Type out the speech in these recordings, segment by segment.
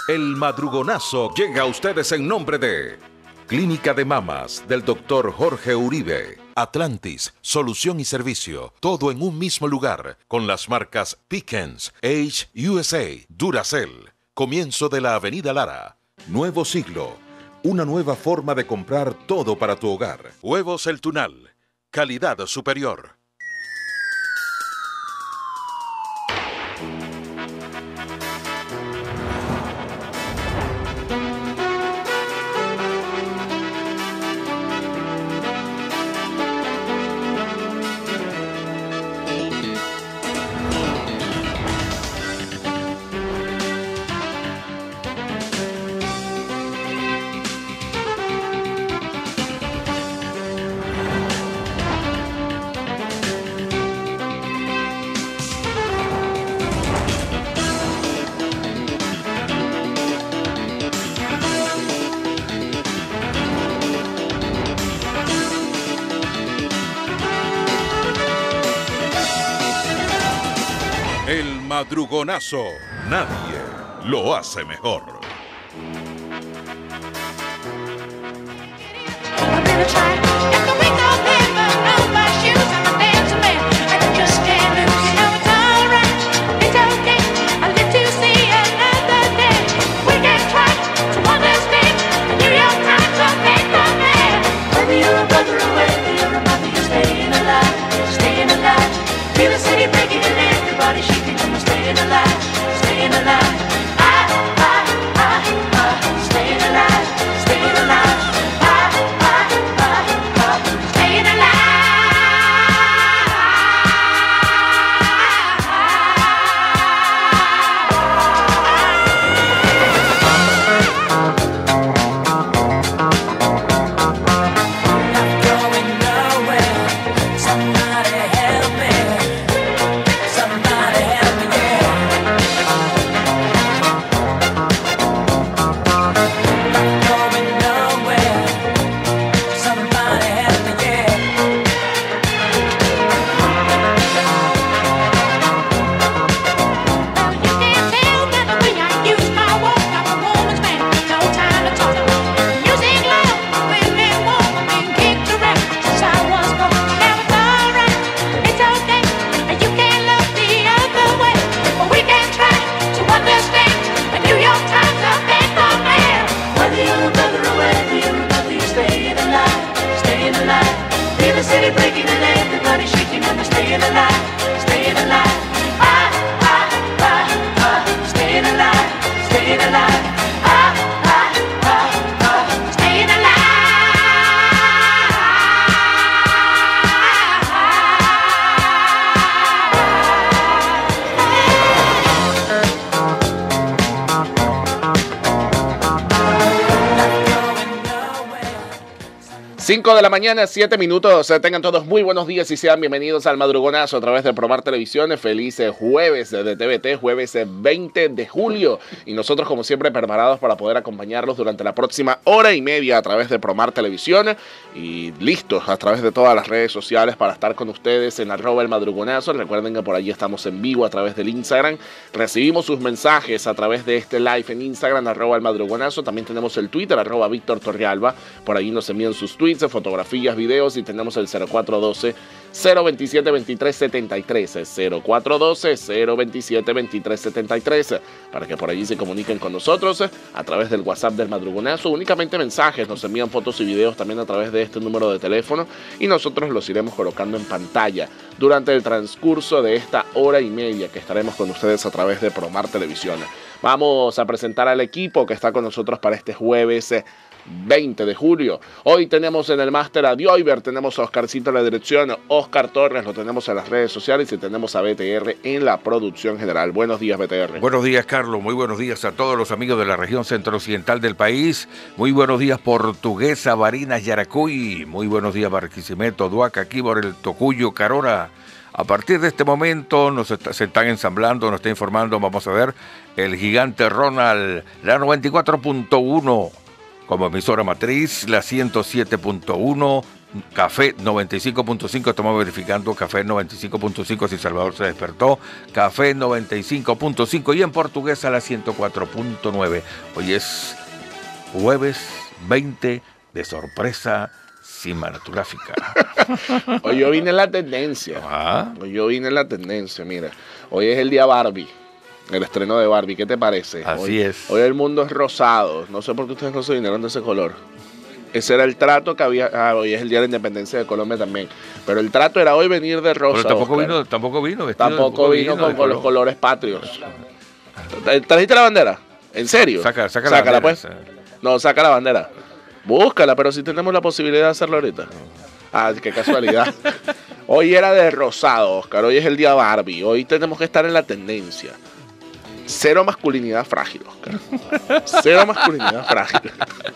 El madrugonazo llega a ustedes en nombre de Clínica de Mamas del Dr. Jorge Uribe. Atlantis, solución y servicio, todo en un mismo lugar, con las marcas Pickens, Age USA, Duracell. Comienzo de la Avenida Lara. Nuevo siglo, una nueva forma de comprar todo para tu hogar. Huevos El Tunal, calidad superior. El madrugonazo, nadie lo hace mejor. De la mañana, 7 minutos. Tengan todos muy buenos días y sean bienvenidos al madrugonazo a través de Promar Televisión. Feliz jueves de TVT, jueves 20 de julio. Y nosotros, como siempre, preparados para poder acompañarlos durante la próxima hora y media a través de Promar Televisión. Y listos a través de todas las redes sociales para estar con ustedes en @el madrugonazo. Recuerden que por allí estamos en vivo a través del Instagram. Recibimos sus mensajes a través de este live en Instagram, @el madrugonazo. También tenemos el Twitter, @Víctor Torrealba. Por ahí nos envían sus tweets, fotografías, videos, y tenemos el 0412-027-2373, 0412-027-2373, para que por allí se comuniquen con nosotros a través del WhatsApp del madrugonazo. Únicamente mensajes, nos envían fotos y videos también a través de este número de teléfono y nosotros los iremos colocando en pantalla durante el transcurso de esta hora y media que estaremos con ustedes a través de Promar Televisión. Vamos a presentar al equipo que está con nosotros para este jueves 20 de julio. Hoy tenemos en el máster a Dioiber, tenemos a Oscarcito en la dirección, Oscar Torres lo tenemos en las redes sociales y tenemos a BTR en la producción general. Buenos días, BTR. Buenos días, Carlos. Muy buenos días a todos los amigos de la región centro-occidental del país. Muy buenos días, Portuguesa, Barinas, Yaracuy. Muy buenos días, Barquisimeto, Duaca, Quíbor, el Tocuyo, Carora. A partir de este momento se están ensamblando, nos está informando, vamos a ver, el Gigante Ronald, la 94.1 como emisora matriz, la 107.1 Café 95.5, estamos verificando Café 95.5 si Salvador se despertó, Café 95.5 y en Portuguesa la 104.9. Hoy es jueves 20 de sorpresa cinematográfica. Hoy yo vine en la tendencia. Mira. Hoy es el día Barbie. El estreno de Barbie, ¿qué te parece? Así es. Hoy el mundo es rosado. No sé por qué ustedes no se vinieron de ese color. Ese era el trato que había. Hoy es el día de la independencia de Colombia también. Pero el trato era hoy venir de rosa. Pero tampoco vino vestido con los colores patrios. ¿Trajiste la bandera? ¿En serio? Sácala la bandera, pues. No, saca la bandera. Búscala, pero si tenemos la posibilidad de hacerlo ahorita. Qué casualidad. Hoy era de rosado, Oscar. Hoy es el día Barbie. Hoy tenemos que estar en la tendencia. Cero masculinidad frágil, Oscar. Cero masculinidad frágil.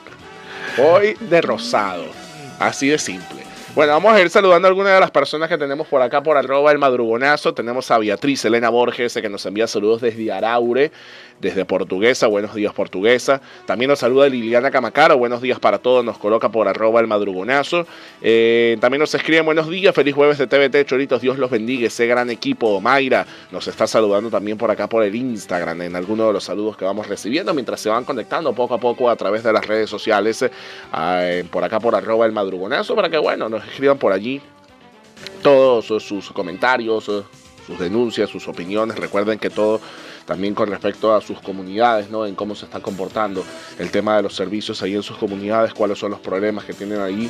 Hoy de rosado. Así de simple. Bueno, vamos a ir saludando a algunas de las personas que tenemos por acá por @ el madrugonazo. Tenemos a Beatriz Elena Borges, que nos envía saludos desde Araure, desde Portuguesa. Buenos días, Portuguesa. También nos saluda Liliana Camacaro. Buenos días para todos. Nos coloca por @ el madrugonazo. También nos escriben buenos días. Feliz jueves de TVT, Choritos. Dios los bendiga. Ese gran equipo. Mayra nos está saludando también por acá por el Instagram en algunos de los saludos que vamos recibiendo mientras se van conectando poco a poco a través de las redes sociales. Por acá por @ el madrugonazo para que, bueno, nos escriban por allí todos sus comentarios, sus denuncias, sus opiniones. Recuerden que todo también con respecto a sus comunidades, ¿no? En cómo se está comportando el tema de los servicios ahí en sus comunidades, cuáles son los problemas que tienen ahí.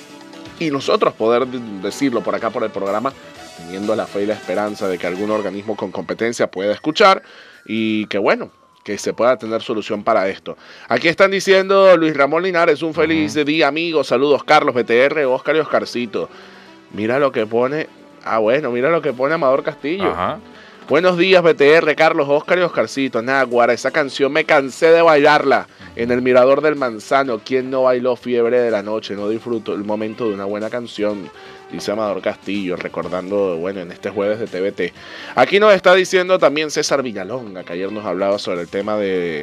Y nosotros poder decirlo por acá por el programa, teniendo la fe y la esperanza de que algún organismo con competencia pueda escuchar y que, bueno, que se pueda tener solución para esto. Aquí están diciendo Luis Ramón Linares, un feliz día, amigos. Saludos, Carlos, BTR, Oscar y Oscarcito. Mira lo que pone. Mira lo que pone Amador Castillo. Buenos días, BTR, Carlos, Oscar y Oscarcito. Guara, esa canción me cansé de bailarla en el Mirador del Manzano. ¿Quién no bailó Fiebre de la Noche? No disfrutó el momento de una buena canción, dice Amador Castillo, recordando, bueno, en este jueves de TVT. Aquí nos está diciendo también César Villalonga, que ayer nos hablaba sobre el tema de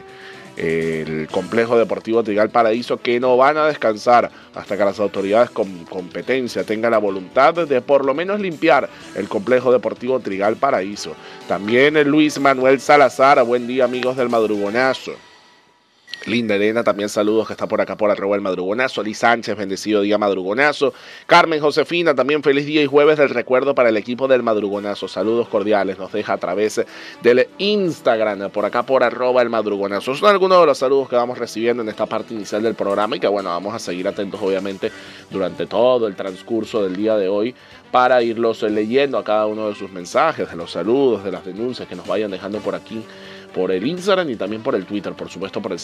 el complejo deportivo Trigal Paraíso, que no van a descansar hasta que las autoridades con competencia tengan la voluntad de por lo menos limpiar el complejo deportivo Trigal Paraíso. También Luis Manuel Salazar, buen día, amigos del madrugonazo. Linda Elena, también saludos, que está por acá por @ el madrugonazo. Liz Sánchez, bendecido día madrugonazo. Carmen Josefina, también feliz día y jueves del recuerdo para el equipo del madrugonazo. Saludos cordiales, nos deja a través del Instagram, por acá por @ el madrugonazo. Son algunos de los saludos que vamos recibiendo en esta parte inicial del programa y que, bueno, vamos a seguir atentos obviamente durante todo el transcurso del día de hoy para irlos leyendo a cada uno de sus mensajes, de los saludos, de las denuncias que nos vayan dejando por aquí, por el Instagram y también por el Twitter, por supuesto por el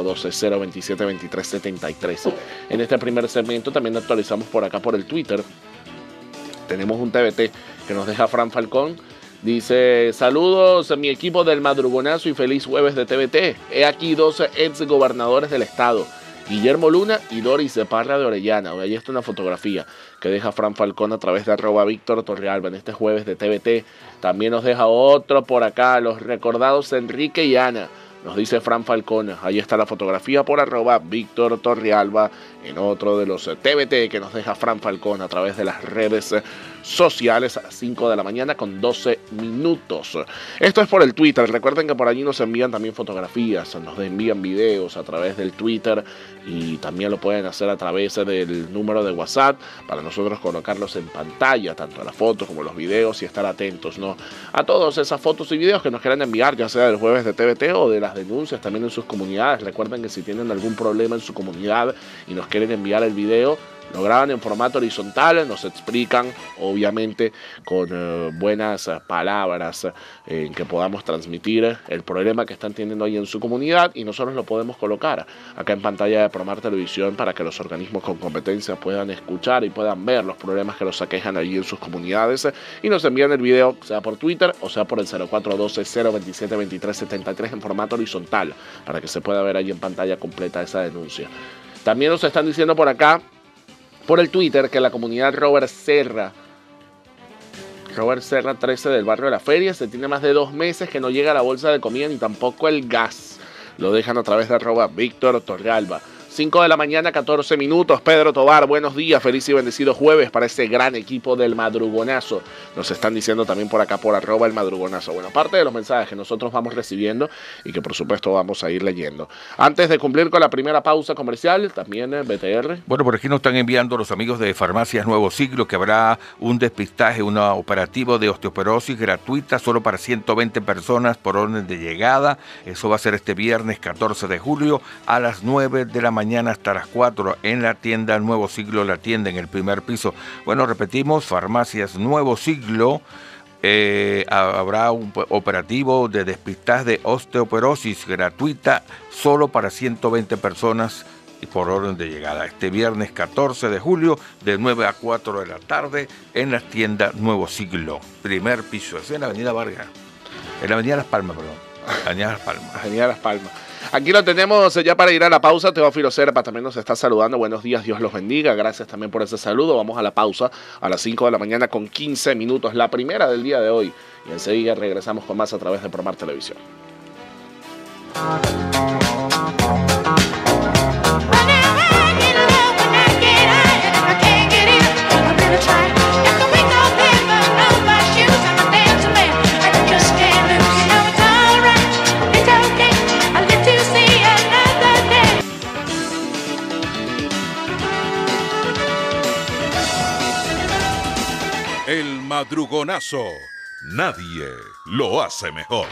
0412-027-2373. En este primer segmento también actualizamos por acá por el Twitter. Tenemos un TVT que nos deja Fran Falcón. Dice, saludos a mi equipo del madrugonazo y feliz jueves de TVT. He aquí 12 ex gobernadores del estado, Guillermo Luna y Doris Parra de Orellana. Ahí está una fotografía que deja Fran Falcón a través de @Víctor Torrealba en este jueves de TVT. También nos deja otro por acá, los recordados Enrique y Ana. Nos dice Fran Falcón, ahí está la fotografía por @Víctor Torrealba en otro de los TVT que nos deja Fran Falcón a través de las redes sociales a las 5 de la mañana con 12 minutos. Esto es por el Twitter. Recuerden que por allí nos envían también fotografías, nos envían videos a través del Twitter y también lo pueden hacer a través del número de WhatsApp para nosotros colocarlos en pantalla, tanto las fotos como los videos y estar atentos, ¿no?, a todas esas fotos y videos que nos quieran enviar, ya sea del jueves de TVT o de las denuncias también en sus comunidades. Recuerden que si tienen algún problema en su comunidad y nos quieren enviar el video, lo graban en formato horizontal, nos explican, obviamente, con buenas palabras en que podamos transmitir el problema que están teniendo ahí en su comunidad y nosotros lo podemos colocar acá en pantalla de Promar Televisión para que los organismos con competencia puedan escuchar y puedan ver los problemas que los aquejan allí en sus comunidades y nos envían el video, sea por Twitter o sea por el 0412-027-2373 en formato horizontal para que se pueda ver ahí en pantalla completa esa denuncia. También nos están diciendo por acá, por el Twitter, que la comunidad Robert Serra 13 del barrio de la Feria, se tiene más de 2 meses que no llega la bolsa de comida ni tampoco el gas. Lo dejan a través de @Víctor Torrealba. 5 de la mañana, 14 minutos. Pedro Tobar, buenos días. Feliz y bendecido jueves para este gran equipo del Madrugonazo. Nos están diciendo también por acá, por @ el Madrugonazo. Bueno, parte de los mensajes que nosotros vamos recibiendo y que por supuesto vamos a ir leyendo. Antes de cumplir con la primera pausa comercial, también BTR. Bueno, por aquí nos están enviando los amigos de Farmacias Nuevo Siglo que habrá un despistaje, un operativo de osteoporosis gratuita solo para 120 personas por orden de llegada. Eso va a ser este viernes 14 de julio a las 9 de la mañana hasta las 4 en la tienda Nuevo Siglo, la tienda en el primer piso. Bueno, repetimos, Farmacias Nuevo Siglo. Habrá un operativo de despistaje de osteoporosis gratuita solo para 120 personas y por orden de llegada. Este viernes 14 de julio de 9 a 4 de la tarde en la tienda Nuevo Siglo, primer piso. Es en la Avenida Vargas, en la Avenida Las Palmas, perdón. Avenida Las Palmas. Avenida Las Palmas. Aquí lo tenemos ya para ir a la pausa. Teófilo Serpa también nos está saludando. Buenos días, Dios los bendiga. Gracias también por ese saludo. Vamos a la pausa a las 5 de la mañana con 15 minutos, la primera del día de hoy. Y enseguida regresamos con más a través de Promar Televisión. El Madrugonazo. Nadie lo hace mejor.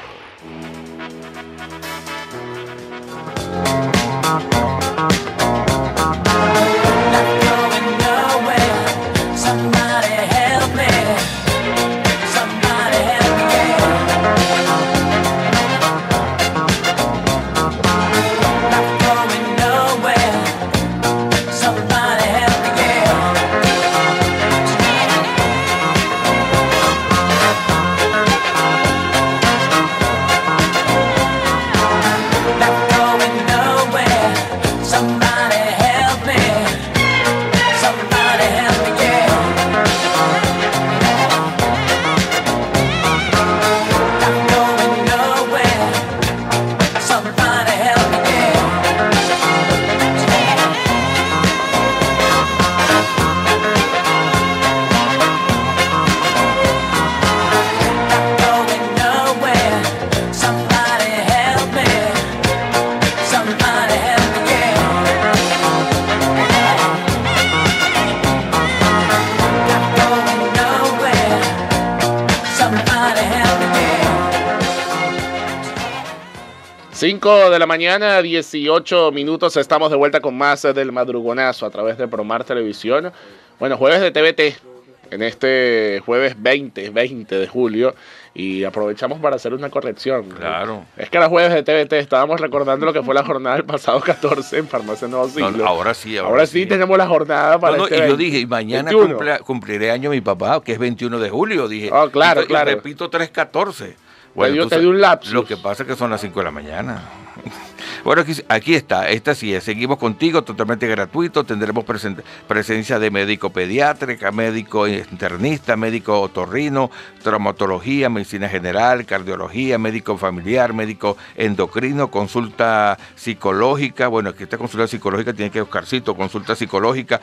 De la mañana, 18 minutos, estamos de vuelta con más del Madrugonazo a través de Promar Televisión. Bueno, jueves de TVT, en este jueves 20 de julio, y aprovechamos para hacer una corrección. Claro. Es que era jueves de TVT, estábamos recordando lo que fue la jornada del pasado 14 en Farmacia Nuevo Siglo. No, ahora sí. Ahora sí tenemos la jornada para y yo dije, y mañana cumpliré año mi papá, que es 21 de julio, dije. Oh, claro. Y repito, 3-14. Bueno, te dio un lapsus. Lo que pasa es que son las 5 de la mañana. Bueno, aquí está, esta sí es. Seguimos contigo, totalmente gratuito. Tendremos presencia de médico pediátrica, médico internista, médico otorrino, traumatología, medicina general, cardiología, médico familiar, médico endocrino, consulta psicológica. Bueno, aquí esta consulta psicológica tiene que Oscarcito, consulta psicológica,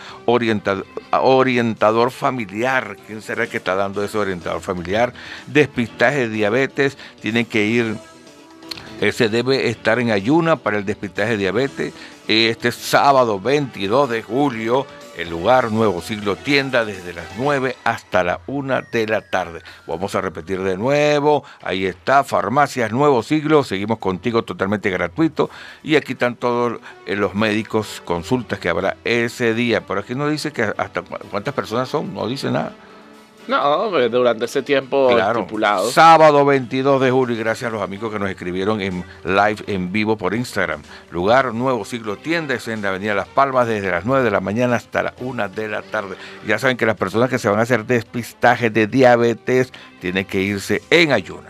orientador familiar. ¿Quién será el que está dando ese orientador familiar? Despistaje de diabetes, tienen que ir. Se debe estar en ayuna para el despistaje de diabetes. Este sábado 22 de julio, el lugar Nuevo Siglo Tienda, desde las 9 hasta la 1 de la tarde. Vamos a repetir de nuevo. Ahí está, Farmacias Nuevo Siglo. Seguimos contigo, totalmente gratuito. Y aquí están todos los médicos, consultas que habrá ese día. Por aquí no dice que hasta cuántas personas son, no dice nada. No, durante ese tiempo estipulado. Sábado 22 de julio, y gracias a los amigos que nos escribieron en live, en vivo por Instagram. Lugar Nuevo Siglo Tienda, es en la Avenida Las Palmas, desde las 9 de la mañana hasta la 1 de la tarde. Ya saben que las personas que se van a hacer despistaje de diabetes tienen que irse en ayuna.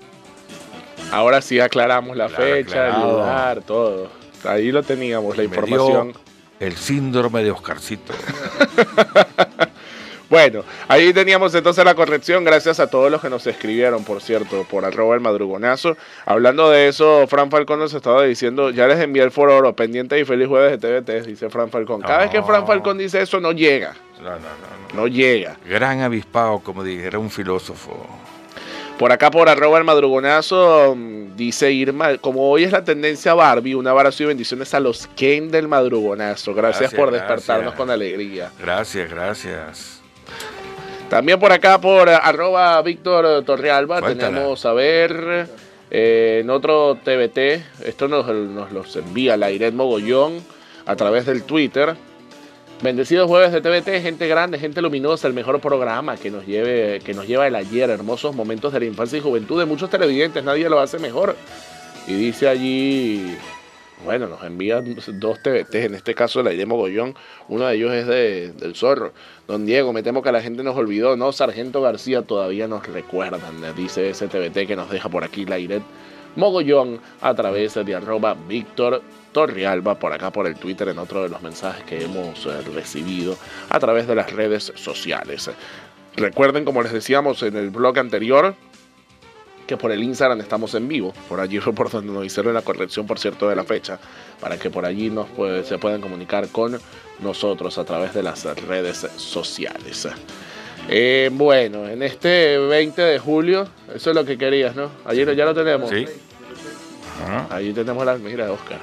Ahora sí aclaramos la fecha, el lugar, todo. Ahí lo teníamos, la información. El síndrome de Oscarcito. Bueno, ahí teníamos entonces la corrección. Gracias a todos los que nos escribieron, por cierto, por @elmadrugonazo. Hablando de eso, Fran Falcón nos estaba diciendo, ya les envié el foro oro, pendiente y feliz jueves de TVT, dice Fran Falcón. Cada vez que Fran Falcón dice eso, no llega. No llega. Gran avispado, como dijera un filósofo. Por acá, por @elmadrugonazo, dice Irma, como hoy es la tendencia Barbie, un abrazo y bendiciones a los Ken del madrugonazo. Gracias por despertarnos con alegría. Gracias. También por acá, por @Víctor Torrealba, tenemos, a ver, en otro TVT, esto nos los envía la Iret Mogollón a través del Twitter. Bendecidos jueves de TVT, gente grande, gente luminosa, el mejor programa que nos lleva el ayer, hermosos momentos de la infancia y juventud de muchos televidentes, nadie lo hace mejor. Y dice allí, bueno, nos envían 2 TVT, en este caso la Iret Mogollón, uno de ellos es del Zorro. Don Diego, me temo que la gente nos olvidó, no, Sargento García todavía nos recuerdan, dice ese TVT que nos deja por aquí la Iret Mogollón a través de @Víctor Torrealba, por acá por el Twitter, en otro de los mensajes que hemos recibido a través de las redes sociales. Recuerden, como les decíamos en el blog anterior, que por el Instagram estamos en vivo. Por allí fue por donde nos hicieron la corrección, por cierto, de la fecha, para que por allí se puedan comunicar con nosotros a través de las redes sociales. Bueno, en este 20 de julio, eso es lo que querías, ¿no? Ayer ya lo tenemos. Sí. Ahí tenemos la mira de Oscar.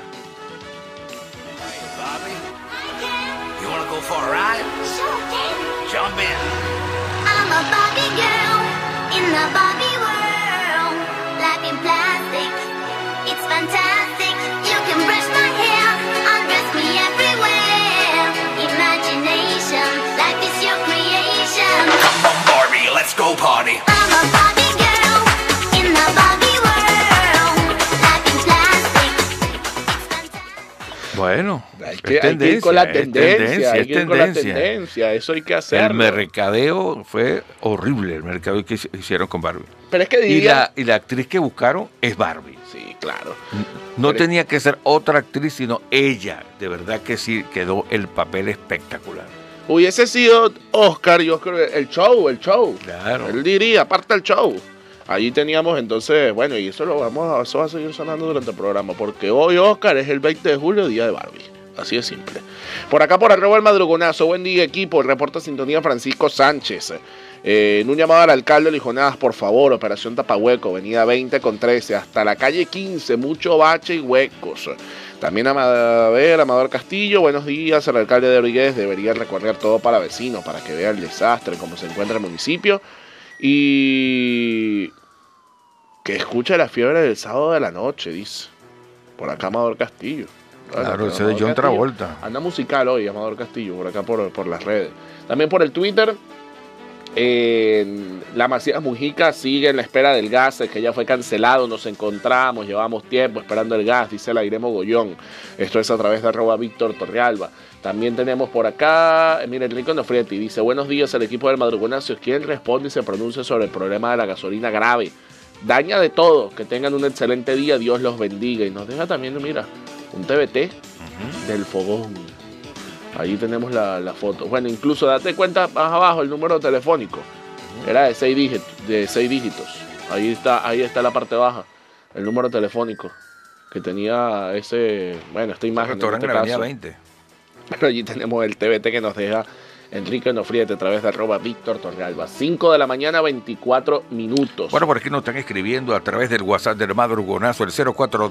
For a ride? Sure can. Jump in. I'm a Barbie girl in the Barbie world. Life in plastic, it's fantastic. You can brush my hair, undress me everywhere. Imagination, life is your creation. Come on, Barbie, let's go party. I'm a Barbie girl in the Barbie world. Life in plastic, it's fantastic. Bueno, hay que ir con la tendencia, eso hay que hacerlo. El mercadeo fue horrible, el mercadeo que hicieron con Barbie. Pero es que diría... y la actriz que buscaron es Barbie. Sí, claro. No tenía que ser otra actriz, sino ella. De verdad que sí, quedó el papel espectacular. Hubiese sido Oscar y Oscar, el show. Claro. Él diría, aparte del show. Allí teníamos entonces, bueno, y eso va a seguir sonando durante el programa, porque hoy, Oscar, es el 20 de julio, día de Barbie. Así de simple. Por acá, por @elmadrugonazo, buen día, equipo. Reporta sintonía Francisco Sánchez. En un llamado al alcalde Lijonadas, por favor, operación Tapahueco, avenida 20 con 13, hasta la calle 15, mucho bache y huecos. También Amador Castillo, buenos días. El alcalde de Origués debería recorrer todo para vecinos, para que vea el desastre, cómo se encuentra el municipio. Y que escuche la fiebre del sábado de la noche, dice. Por acá Amador Castillo. Claro, ese de John Travolta. Anda musical hoy, Amador Castillo, por acá por las redes. También por el Twitter, la Macías Mujica sigue en la espera del gas, que ya fue cancelado, nos encontramos, llevamos tiempo esperando el gas, dice la Irene Mogollón. Esto es a través de @Víctor Torrealba. También tenemos por acá, mira, Enrique Nofrietti dice, buenos días al equipo del Madrugonazo, ¿quién responde y se pronuncia sobre el problema de la gasolina grave? Daña de todo, que tengan un excelente día, Dios los bendiga. Y nos deja también, mira, un TVT del fogón. Ahí tenemos la foto. Bueno, incluso date cuenta más abajo el número telefónico. Era de 6 dígitos. Ahí está la parte baja. El número telefónico que tenía esta imagen. Restaurante en la avenida 20. Pero allí tenemos el TVT que nos deja Enrique Nofriete a través de @Víctor Torrealba. 5 de la mañana, 24 minutos. Bueno, por aquí nos están escribiendo a través del WhatsApp del Madrugonazo, el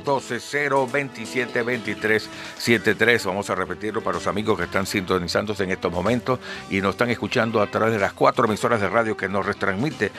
0412-027-2373. Vamos a repetirlo para los amigos que están sintonizándose en estos momentos y nos están escuchando a través de las 4 emisoras de radio que nos retransmite.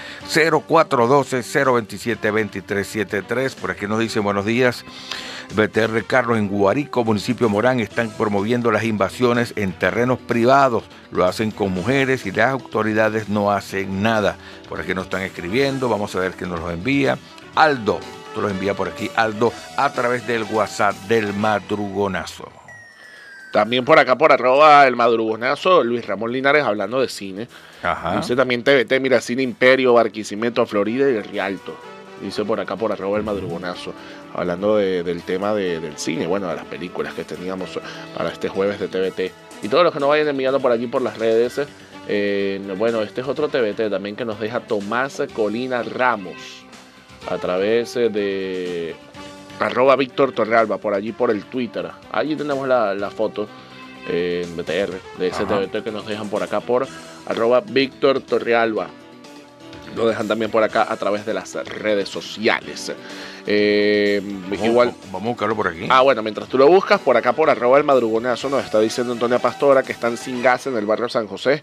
0412-027-2373. Por aquí nos dice buenos días. BTR Carlos en Guarico, municipio Morán, están promoviendo las invasiones en terrenos privados. Lo hacen con mujeres y las autoridades no hacen nada. Por aquí nos están escribiendo, vamos a ver quién nos los envía. Aldo, tú los envía por aquí, Aldo, a través del WhatsApp del Madrugonazo. También por acá, por @el Madrugonazo, Luis Ramón Linares hablando de cine. Ajá. Dice también TVT, mira, Cine Imperio, Barquisimeto, Florida y el Rialto. Dice por acá, por @el Madrugonazo, hablando del tema del cine, bueno, de las películas que teníamos para este jueves de TVT. Y todos los que nos vayan enviando por aquí por las redes, Bueno, este es otro TBT también que nos deja Tomás Colina Ramos a través de @Víctor Torrealba, por allí por el Twitter. Allí tenemos la foto en BTR de ese TBT que nos dejan por acá por @Víctor Torrealba. Lo dejan también por acá a través de las redes sociales. Igual. Vamos a buscarlo por aquí. Bueno, mientras tú lo buscas, por acá por @El Madrugonazo nos está diciendo Antonia Pastora que están sin gas en el barrio San José.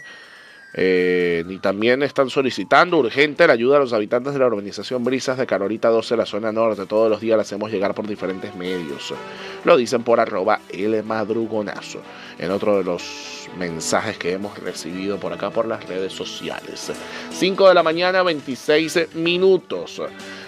Y también están solicitando urgente la ayuda a los habitantes de la urbanización Brisas de Carolita 12, la zona norte. Todos los días la hacemos llegar por diferentes medios. Lo dicen por @El Madrugonazo. En otro de los mensajes que hemos recibido por acá por las redes sociales. 5 de la mañana, 26 minutos.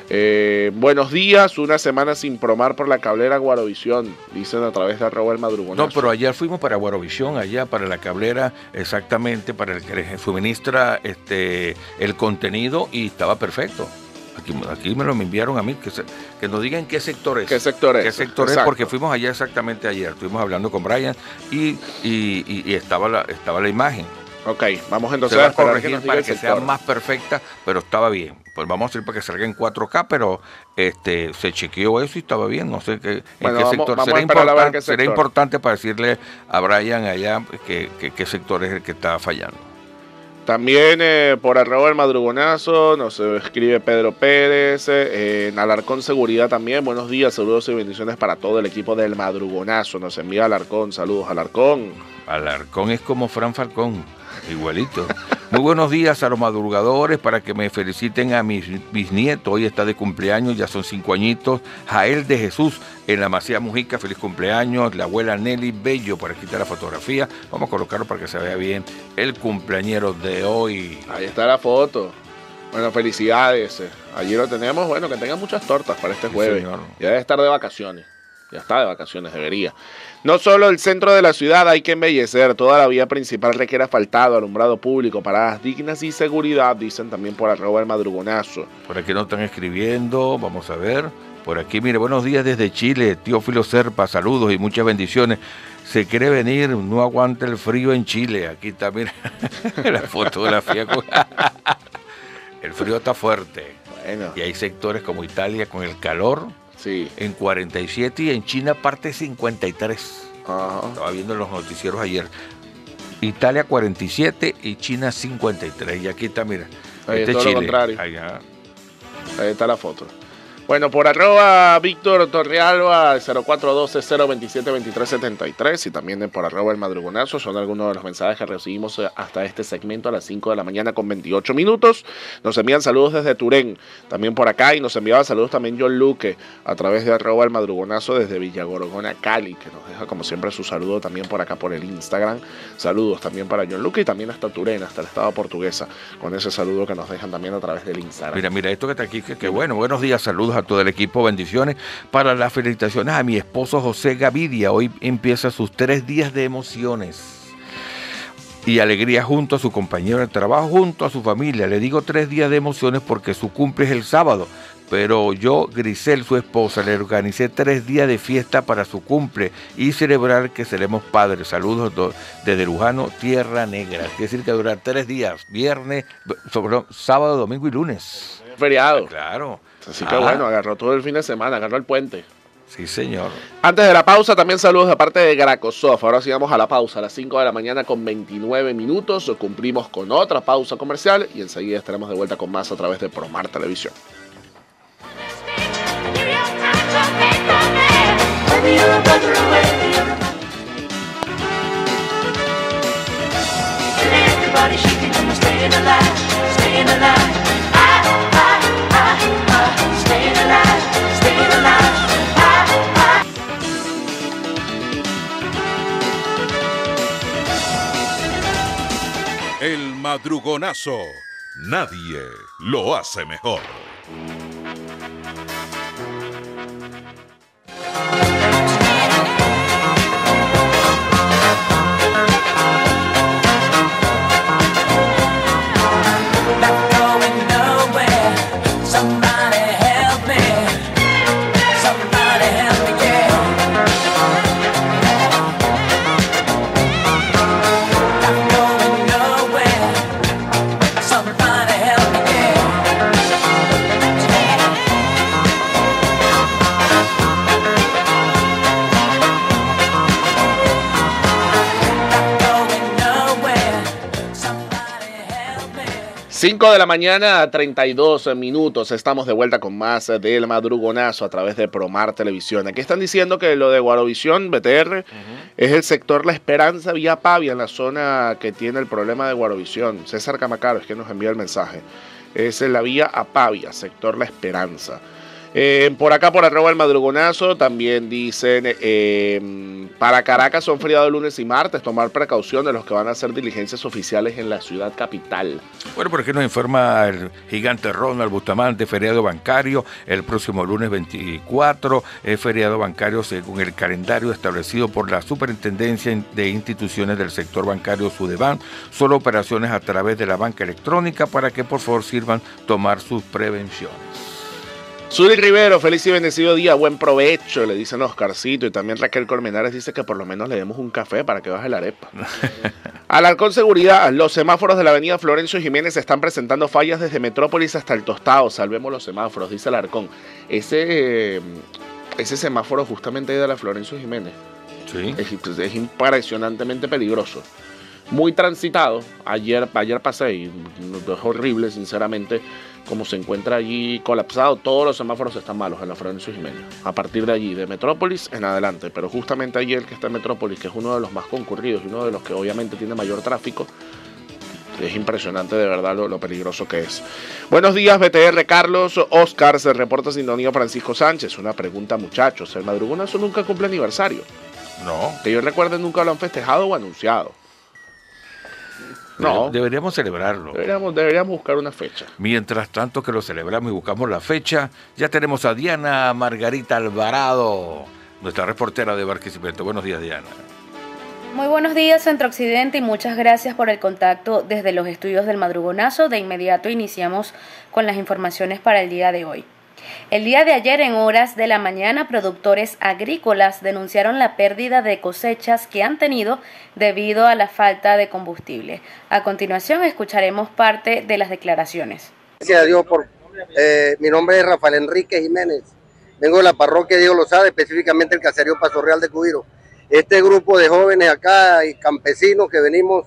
Buenos días, una semana sin promar por la cablera Guarovisión, dicen a través de @El Madrugonazo. No, pero ayer fuimos para Guarovisión, allá para la cablera, exactamente, para el que les suministra el contenido, y estaba perfecto. Aquí me lo enviaron a mí, que nos digan qué sector es. ¿Qué sector es? ¿Qué sector es? Porque fuimos allá exactamente ayer, estuvimos hablando con Brian y estaba la imagen. Ok, vamos entonces Se va a a esperar corregir nos diga para el que sea sector. más perfecta, pero estaba bien. Pues vamos a hacer para que salga en 4K, pero se chequeó eso y estaba bien. No sé en qué sector. Vamos a esperar a ver qué Sería sector. importante para decirle a Brian allá qué sector es el que está fallando. También por @El Madrugonazo nos escribe Pedro Pérez, en Alarcón Seguridad también, buenos días, saludos y bendiciones para todo el equipo del Madrugonazo, nos envía Alarcón, saludos Alarcón. Alarcón es como Fran Falcón, igualito. Muy buenos días a los madrugadores, para que me feliciten a mis bisnietos, hoy está de cumpleaños, ya son 5 añitos, Jael de Jesús en la Macía Mujica, feliz cumpleaños, la abuela Nelly Bello, por aquí está la fotografía, vamos a colocarlo para que se vea bien el cumpleañero de hoy. Ahí está la foto. Bueno, felicidades. Allí lo tenemos. Bueno, que tengan muchas tortas para este Sí, jueves. señor. Ya debe estar de vacaciones. Ya está de vacaciones, debería. No solo el centro de la ciudad hay que embellecer. Toda la vía principal requiere asfaltado, alumbrado público, paradas dignas y seguridad, dicen también por @El Madrugonazo. Por aquí nos están escribiendo, vamos a ver. Por aquí, mire, buenos días desde Chile, Teófilo Serpa, saludos y muchas bendiciones. Se quiere venir, no aguanta el frío en Chile. Aquí está, mira, la fotografía. El frío está fuerte. Bueno, Y hay sectores como Italia con el calor sí. en 47 y en China parte 53. Ajá. Estaba viendo en los noticieros ayer. Italia 47 y China 53. Y aquí está, mira. Ahí este es todo Chile. lo contrario. Allá. Ahí está la foto. Bueno, por @Víctor Torrealba, 0412-027-2373 y también por @El Madrugonazo. Son algunos de los mensajes que recibimos hasta este segmento a las 5 de la mañana con 28 minutos. Nos envían saludos desde Turén, también por acá, y nos enviaba saludos también John Luque a través de @El Madrugonazo desde Villagorgona, Cali, que nos deja como siempre su saludo también por acá por el Instagram. Saludos también para John Luque y también hasta Turén, hasta el estado portuguesa, con ese saludo que nos dejan también a través del Instagram. Mira esto que está aquí, que bueno, buenos días, saludos a todo el equipo, bendiciones para las felicitaciones a mi esposo José Gavidia, hoy empieza sus 3 días de emociones y alegría junto a su compañero de trabajo, junto a su familia. Le digo 3 días de emociones porque su cumple es el sábado, pero yo, Grisel, su esposa, le organicé 3 días de fiesta para su cumple y celebrar que seremos padres. Saludos desde Lujano, Tierra Negra. Quiere decir que durar 3 días, viernes, sábado, domingo y lunes. Feriado. Claro. Así que bueno, agarró todo el fin de semana, agarró el puente. Sí, señor. Antes de la pausa, también saludos de parte de Gracosoft. Ahora sí vamos a la pausa a las 5 de la mañana con 29 minutos. Cumplimos con otra pausa comercial y enseguida estaremos de vuelta con más a través de Promar Televisión. El Madrugonazo. Nadie lo hace mejor. 5 de la mañana, 32 minutos. Estamos de vuelta con más del madrugonazo a través de Promar Televisión. Aquí están diciendo que lo de Guarovisión, BTR, es el sector La Esperanza, vía Pavia, en la zona que tiene el problema de Guarovisión. César Camacaro es quien nos envía el mensaje. Es en la vía a Pavia, sector La Esperanza. Por acá, por @ el madrugonazo, también dicen, para Caracas son feriados lunes y martes, tomar precaución de los que van a hacer diligencias oficiales en la ciudad capital. Bueno, por aquí nos informa el gigante Ronald Bustamante, feriado bancario, el próximo lunes 24, es feriado bancario según el calendario establecido por la Superintendencia de Instituciones del Sector Bancario Sudeban, solo operaciones a través de la banca electrónica para que por favor sirvan tomar sus prevenciones. Zuli Rivero, feliz y bendecido día, buen provecho, le dicen Oscarcito. Y también Raquel Colmenares dice que por lo menos le demos un café para que baje la arepa. Alarcón Seguridad, los semáforos de la avenida Florencio Jiménez están presentando fallas desde Metrópolis hasta el Tostado. Salvemos los semáforos, dice Alarcón. Ese semáforo justamente ahí de la Florencio Jiménez, Sí. es impresionantemente peligroso. Muy transitado. Ayer pasé y es horrible, sinceramente, como se encuentra allí colapsado. Todos los semáforos están malos en la Florencio Jiménez. A partir de allí, de Metrópolis en adelante. Pero justamente allí el que está en Metrópolis, que es uno de los más concurridos y uno de los que obviamente tiene mayor tráfico, es impresionante de verdad lo peligroso que es. Buenos días, BTR, Carlos. Oscar, se reporta sintonía Francisco Sánchez. Una pregunta, muchachos. ¿El madrugonazo nunca cumple aniversario? No. Que yo recuerde, nunca lo han festejado o anunciado. No. Deberíamos celebrarlo. Deberíamos buscar una fecha. Mientras tanto que lo celebramos y buscamos la fecha, ya tenemos a Diana Margarita Alvarado, nuestra reportera de Barquisimeto. Buenos días, Diana. Muy buenos días, Centro Occidente, y muchas gracias por el contacto desde los estudios del madrugonazo. De inmediato iniciamos con las informaciones para el día de hoy. El día de ayer, en horas de la mañana, productores agrícolas denunciaron la pérdida de cosechas que han tenido debido a la falta de combustible. A continuación, escucharemos parte de las declaraciones. Gracias a Dios mi nombre es Rafael Enrique Jiménez. Vengo de la parroquia Diego lo sabe, específicamente el caserío Paso Real de Cubiro. Este grupo de jóvenes acá y campesinos que venimos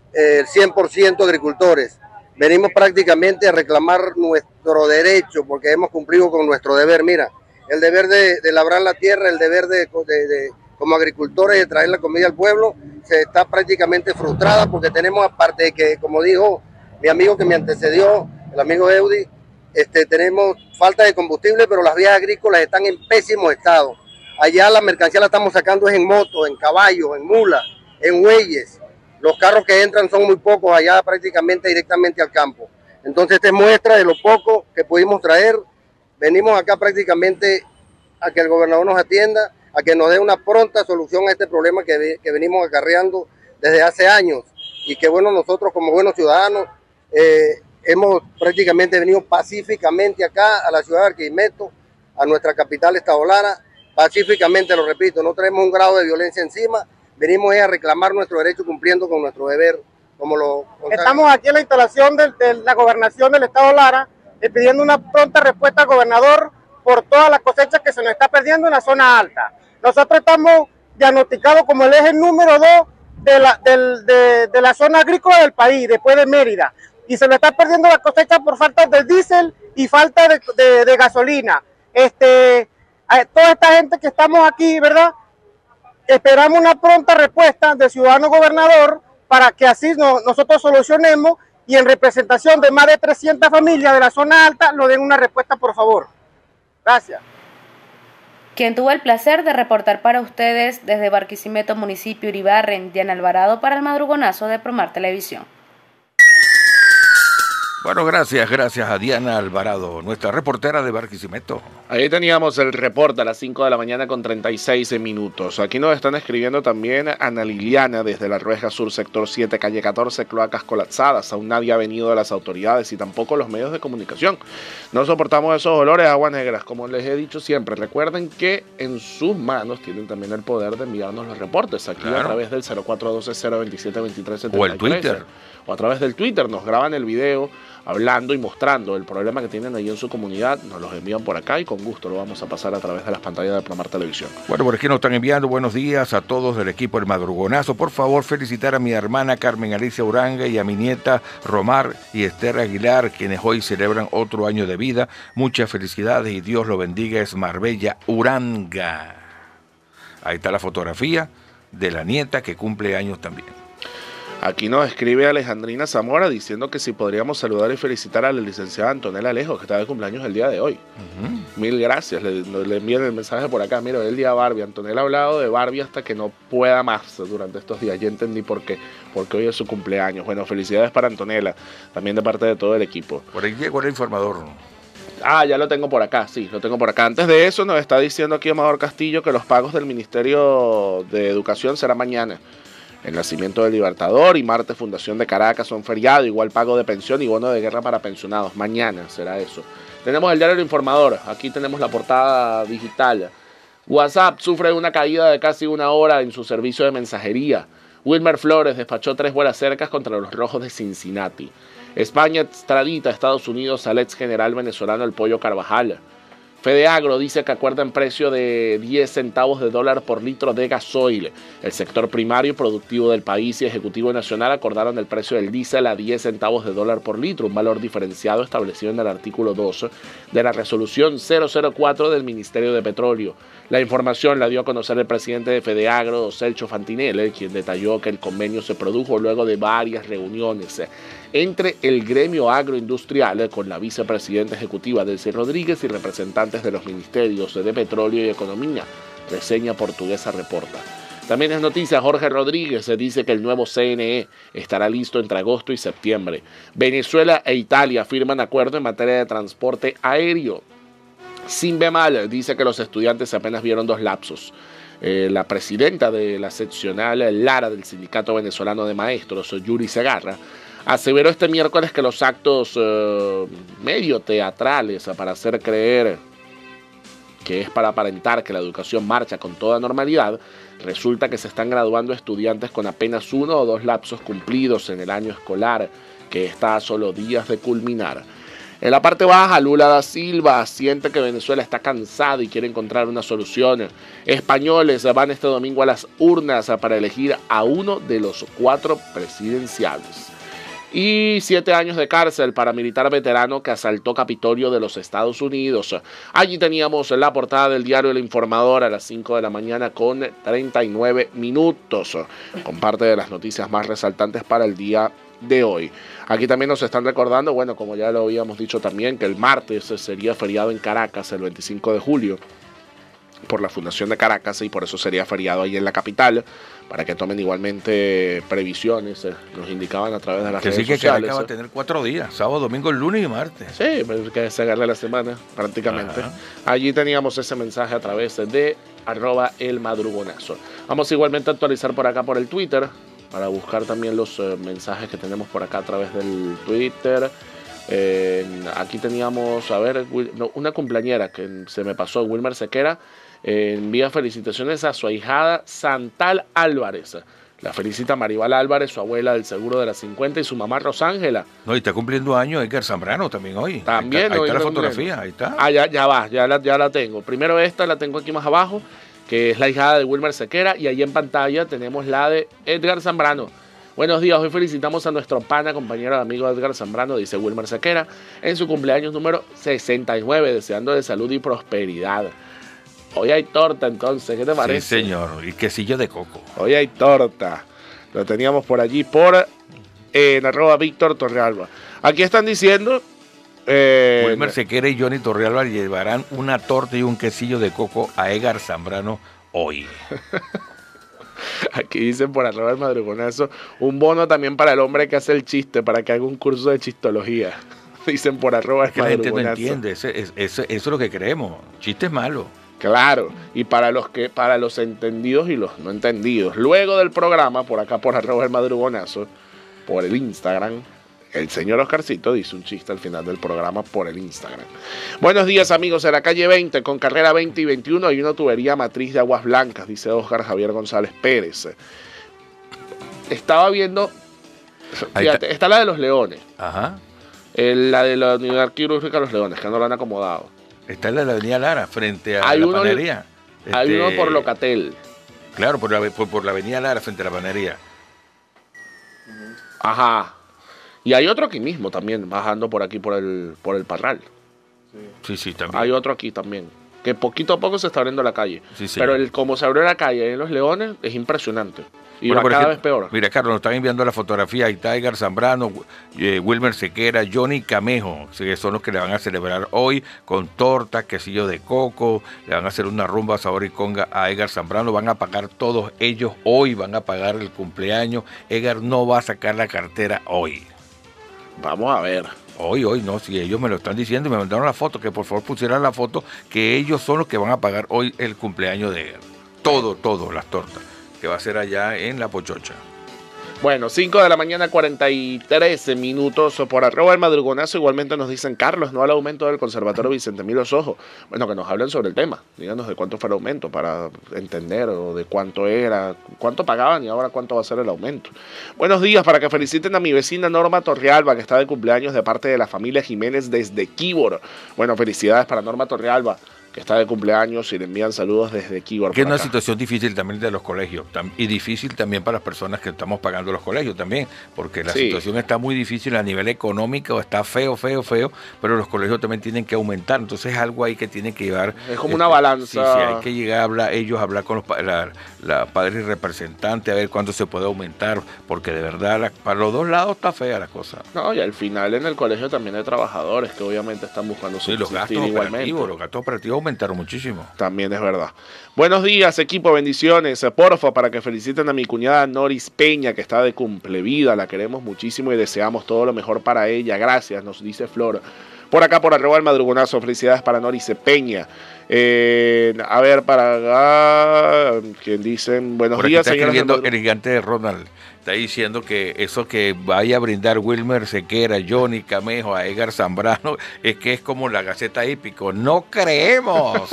100% agricultores. Venimos prácticamente a reclamar nuestro derecho porque hemos cumplido con nuestro deber. Mira, el deber de labrar la tierra, el deber de como agricultores de traer la comida al pueblo, se está prácticamente frustrada porque tenemos, aparte de que, como dijo mi amigo que me antecedió, el amigo Eudi, tenemos falta de combustible, pero las vías agrícolas están en pésimo estado. Allá la mercancía la estamos sacando en moto, en caballo, en mula, en bueyes. Los carros que entran son muy pocos allá prácticamente directamente al campo. Entonces esta es muestra de lo poco que pudimos traer. Venimos acá prácticamente a que el gobernador nos atienda, a que nos dé una pronta solución a este problema que venimos acarreando desde hace años. Y que bueno, nosotros como buenos ciudadanos hemos prácticamente venido pacíficamente acá a la ciudad de Barquisimeto, a nuestra capital Estado Lara, pacíficamente, lo repito, no tenemos un grado de violencia encima. Venimos a reclamar nuestro derecho cumpliendo con nuestro deber. Estamos aquí en la instalación de la gobernación del Estado Lara pidiendo una pronta respuesta al gobernador por todas las cosechas que se nos está perdiendo en la zona alta. Nosotros estamos diagnosticados como el eje número 2 de la zona agrícola del país, después de Mérida. Y se nos está perdiendo la cosecha por falta de diésel y falta de gasolina. Toda esta gente que estamos aquí, ¿verdad? Esperamos una pronta respuesta del ciudadano gobernador para que así nosotros solucionemos y en representación de más de 300 familias de la zona alta nos den una respuesta, por favor. Gracias. Quien tuvo el placer de reportar para ustedes desde Barquisimeto, municipio Uribarren, Diana Alvarado, para el madrugonazo de Promar Televisión. Bueno, gracias a Diana Alvarado, nuestra reportera de Barquisimeto. Ahí teníamos el reporte a las 5 de la mañana con 36 minutos. Aquí nos están escribiendo también Ana Liliana desde la Rueja Sur, sector 7, calle 14, cloacas colapsadas. Aún nadie ha venido de las autoridades y tampoco los medios de comunicación. No soportamos esos olores a aguas negras, como les he dicho siempre. Recuerden que en sus manos tienen también el poder de enviarnos los reportes aquí a través del 0412-027-2373. O el Twitter. O a través del Twitter. Nos graban el video hablando y mostrando el problema que tienen ahí en su comunidad. Nos los envían por acá y con gusto lo vamos a pasar a través de las pantallas de Promar Televisión. Bueno, por aquí nos están enviando buenos días a todos del equipo del Madrugonazo. Por favor, felicitar a mi hermana Carmen Alicia Uranga y a mi nieta Romar y Esther Aguilar, quienes hoy celebran otro año de vida. Muchas felicidades y Dios lo bendiga. Es Marbella Uranga. Ahí está la fotografía de la nieta que cumple años también. Aquí nos escribe Alejandrina Zamora diciendo que si podríamos saludar y felicitar a la licenciada Antonella Alejo, que está de cumpleaños el día de hoy. Mil gracias, le envían el mensaje por acá. Mira, el día Barbie. Antonella ha hablado de Barbie hasta que no pueda más durante estos días. Ya entendí por qué, porque hoy es su cumpleaños. Bueno, felicidades para Antonella, también de parte de todo el equipo. Por ahí llegó el informador. Ah, ya lo tengo por acá, sí, lo tengo por acá. Antes de eso nos está diciendo aquí Amador Castillo que los pagos del Ministerio de Educación será mañana. El nacimiento del Libertador y martes Fundación de Caracas son feriado, igual pago de pensión y bono de guerra para pensionados. Mañana será eso. Tenemos el diario El Informador, aquí tenemos la portada digital. WhatsApp sufre una caída de casi 1 hora en su servicio de mensajería. Wilmer Flores despachó 3 vuelas cercas contra los Rojos de Cincinnati. España extradita a Estados Unidos al ex general venezolano El Pollo Carvajal. Fedeagro dice que acuerdan precio de 10 centavos de dólar por litro de gasoil. El sector primario y productivo del país y Ejecutivo Nacional acordaron el precio del diésel a 10 centavos de dólar por litro, un valor diferenciado establecido en el artículo 12 de la resolución 004 del Ministerio de Petróleo. La información la dio a conocer el presidente de Fedeagro, Celso Fantinelli, quien detalló que el convenio se produjo luego de varias reuniones entre el gremio agroindustrial con la vicepresidenta ejecutiva Delcy Rodríguez y representantes de los ministerios de Petróleo y Economía. Reseña Portuguesa reporta. También es noticia, Jorge Rodríguez dice que el nuevo CNE estará listo entre agosto y septiembre. Venezuela e Italia firman acuerdo en materia de transporte aéreo. Sinbemal dice que los estudiantes apenas vieron 2 lapsos. La presidenta de la seccional Lara del Sindicato Venezolano de Maestros, Yuri Segarra, aseveró este miércoles que los actos medio teatrales para hacer creer que es para aparentar que la educación marcha con toda normalidad, resulta que se están graduando estudiantes con apenas 1 o 2 lapsos cumplidos en el año escolar, que está a solo días de culminar. En la parte baja, Lula da Silva siente que Venezuela está cansada y quiere encontrar una solución. Españoles van este domingo a las urnas para elegir a uno de los 4 presidenciales. Y 7 años de cárcel para militar veterano que asaltó Capitolio de los Estados Unidos. Allí teníamos la portada del diario El Informador a las 5 de la mañana con 39 minutos, con parte de las noticias más resaltantes para el día de hoy. Aquí también nos están recordando, bueno, como ya lo habíamos dicho también, que el martes sería feriado en Caracas, el 25 de julio, por la Fundación de Caracas, y por eso sería feriado ahí en la capital, para que tomen igualmente previsiones, nos indicaban a través de las redes sociales. Que Caracas va a tener 4 días, sábado, domingo, lunes y martes. Sí, que se agarre la semana prácticamente. Ajá. Allí teníamos ese mensaje a través de @elmadrugonazo. Vamos igualmente a actualizar por acá por el Twitter, para buscar también los mensajes que tenemos por acá a través del Twitter. Aquí teníamos, a ver, una cumpleañera que se me pasó, Wilmer Sequera, envía felicitaciones a su ahijada Santal Álvarez. La felicita Maribal Álvarez, su abuela del seguro de las 50, y su mamá Rosángela. No, y está cumpliendo años Edgar Zambrano también hoy. También. Ahí está la fotografía, ahí está. Ah, ya la tengo. Primero esta la tengo aquí más abajo, que es la hijada de Wilmer Sequera, y ahí en pantalla tenemos la de Edgar Zambrano. Buenos días, hoy felicitamos a nuestro pana, compañero y amigo Edgar Zambrano, dice Wilmer Sequera, en su cumpleaños número 69, deseándole salud y prosperidad. Hoy hay torta entonces, ¿qué te parece? Sí, señor, y quesillo de coco. Hoy hay torta. Lo teníamos por allí por en @Víctor Torrealba. Aquí están diciendo... Wilmer Sequera y Johnny Torrealba llevarán una torta y un quesillo de coco a Edgar Zambrano hoy. Aquí dicen por @El Madrugonazo, un bono también para el hombre que hace el chiste, para que haga un curso de chistología. Dicen por @El Madrugonazo. Que la gente no entiende, eso es lo que creemos, chistes malos. Claro, y para los entendidos y los no entendidos. Luego del programa, por acá por @El Madrugonazo, por el Instagram, el señor Oscarcito dice un chiste al final del programa por el Instagram. Buenos días, amigos. En la calle 20, con carrera 20 y 21, hay una tubería matriz de aguas blancas, dice Oscar Javier González Pérez. Estaba viendo, fíjate, está la de los Leones. Ajá. La de la unidad quirúrgica Los Leones, que no lo han acomodado. Está en la avenida Lara, frente a Hay la uno- panería. Hay uno por Locatel. Claro, por la avenida Lara, frente a la panería. Ajá. Y hay otro aquí mismo también, bajando por aquí por el Parral. Sí, también. Hay otro aquí también. Que poquito a poco se está abriendo la calle. Sí. Pero como se abrió la calle en Los Leones, es impresionante. Y Bueno, va por cada ejemplo, vez peor. Mira, Carlos, nos están enviando la fotografía. Ahí está Edgar Zambrano, Wilmer Sequera, Johnny Camejo, que son los que le van a celebrar hoy con torta, quesillo de coco. Le van a hacer una rumba, sabor y conga a Edgar Zambrano. Van a pagar todos ellos hoy, van a pagar el cumpleaños. Edgar no va a sacar la cartera hoy. Vamos a ver. Hoy, no, si ellos me lo están diciendo y me mandaron la foto, que por favor pusieran la foto, que ellos son los que van a pagar hoy el cumpleaños de Edgar. Todo, las tortas, que va a ser allá en La Pochocha. Bueno, 5 de la mañana, 43 minutos por arroba el madrugonazo. Igualmente nos dicen, Carlos, no al aumento del Conservatorio Vicente Emilio Sojo. Bueno, que nos hablen sobre el tema. Díganos de cuánto fue el aumento para entender, o de cuánto era, cuánto pagaban y ahora cuánto va a ser el aumento. Buenos días, para que feliciten a mi vecina Norma Torrealba, que está de cumpleaños de parte de la familia Jiménez desde Quíbor. Bueno, felicidades para Norma Torrealba, que está de cumpleaños, y le envían saludos desde Quíbor. Que es por una acá. situación difícil también de los colegios y difícil también para las personas que estamos pagando los colegios también, porque la Sí. situación está muy difícil a nivel económico, está feo, pero los colegios también tienen que aumentar, entonces es algo ahí que tienen que llevar. Es como una balanza. Sí, hay que llegar a hablar, hablar con los padres y representantes, a ver cuánto se puede aumentar, porque de verdad para los dos lados está fea la cosa. No, y al final en el colegio también hay trabajadores que obviamente están buscando Sí, los subsistir gastos igualmente. operativos aumentaron muchísimo. También es verdad. Buenos días, equipo, bendiciones. Porfa, para que feliciten a mi cuñada Noris Peña, que está de cumplevida. La queremos muchísimo y deseamos todo lo mejor para ella. Gracias, nos dice Flor. Por acá, por arroba el madrugonazo, felicidades para Noris Peña. A ver, para acá, que dicen, buenos Por aquí días, está señores del escribiendo el gigante de Ronald. Está diciendo que eso que vaya a brindar Wilmer Sequera, Johnny Camejo, a Edgar Zambrano, es que es como la Gaceta Hípico. ¡No creemos!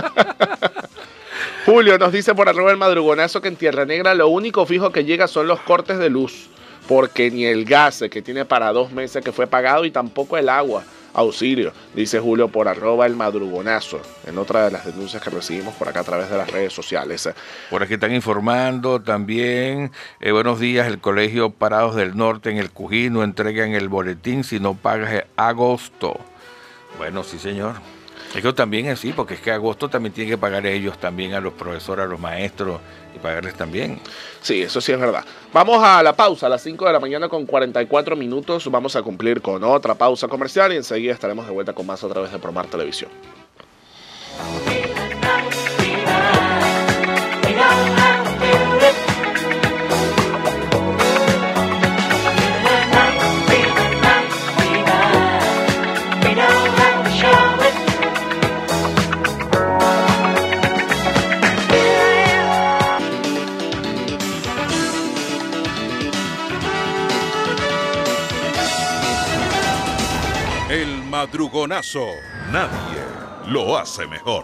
Julio nos dice por arroba el madrugonazo que en Tierra Negra lo único fijo que llega son los cortes de luz, porque ni el gas que tiene para 2 meses que fue pagado y tampoco el agua. Auxilio, dice Julio por arroba el madrugonazo, en otra de las denuncias que recibimos por acá a través de las redes sociales. Por aquí están informando también, buenos días, el Colegio Parados del Norte en el Cují no entregan el boletín si no pagas agosto. Bueno, sí señor. Eso también es así, porque es que agosto también tienen que pagar ellos también a los profesores, a los maestros, y pagarles también. Sí, eso sí es verdad. Vamos a la pausa a las 5 de la mañana con 44 minutos. Vamos a cumplir con otra pausa comercial y enseguida estaremos de vuelta con más a través de Promar Televisión. El madrugonazo, nadie lo hace mejor.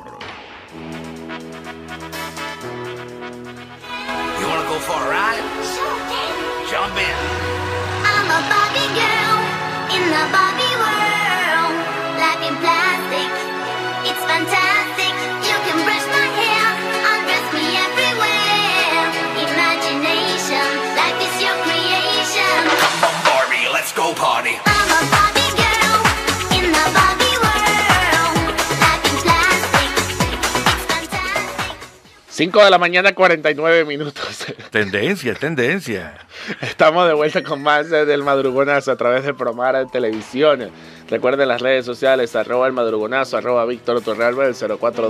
You wanna go for a ride? Sure can. Jump in. I'm a Barbie girl in the Barbie world. Life in plastic, it's fantastic. You can brush my hair, undress me everywhere. Imagination, life is your creation. Come on, Barbie, let's go party. I'm a Barbie girl in the Barbie world. Life in plastic, it's fantastic. 5 de la mañana 49 minutos. Tendencia. Estamos de vuelta con más del madrugonazo a través de Promar Televisión. Recuerden las redes sociales, arroba el madrugonazo, arroba Víctor Torrealba, el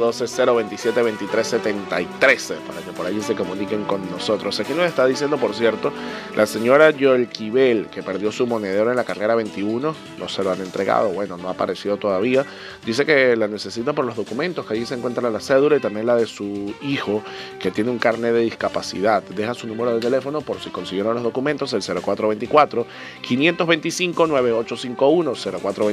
0412-027-2373, para que por allí se comuniquen con nosotros. Aquí nos está diciendo, por cierto, la señora Yolquibel, que perdió su monedero en la carrera 21, no se lo han entregado, bueno, no ha aparecido todavía. Dice que la necesita por los documentos, que allí se encuentra la cédula y también la de su hijo, que tiene un carnet de discapacidad. Deja su número de teléfono por si consiguieron los documentos, el 0424-525-9851,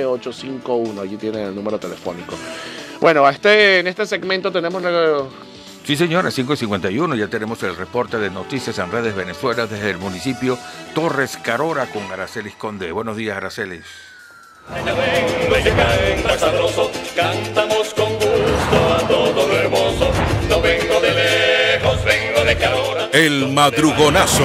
0424-525-9851. Allí tienen el número telefónico. Bueno, en este segmento tenemos Sí, señora, 5:51. Ya tenemos el reporte de Noticias en Redes Venezuela desde el municipio Torres Carora con Aracelis Conde. Buenos días, Aracelis. Sabroso, cantamos con gusto a todo lo hermoso. No vengo de lejos, vengo de Carora. El madrugonazo.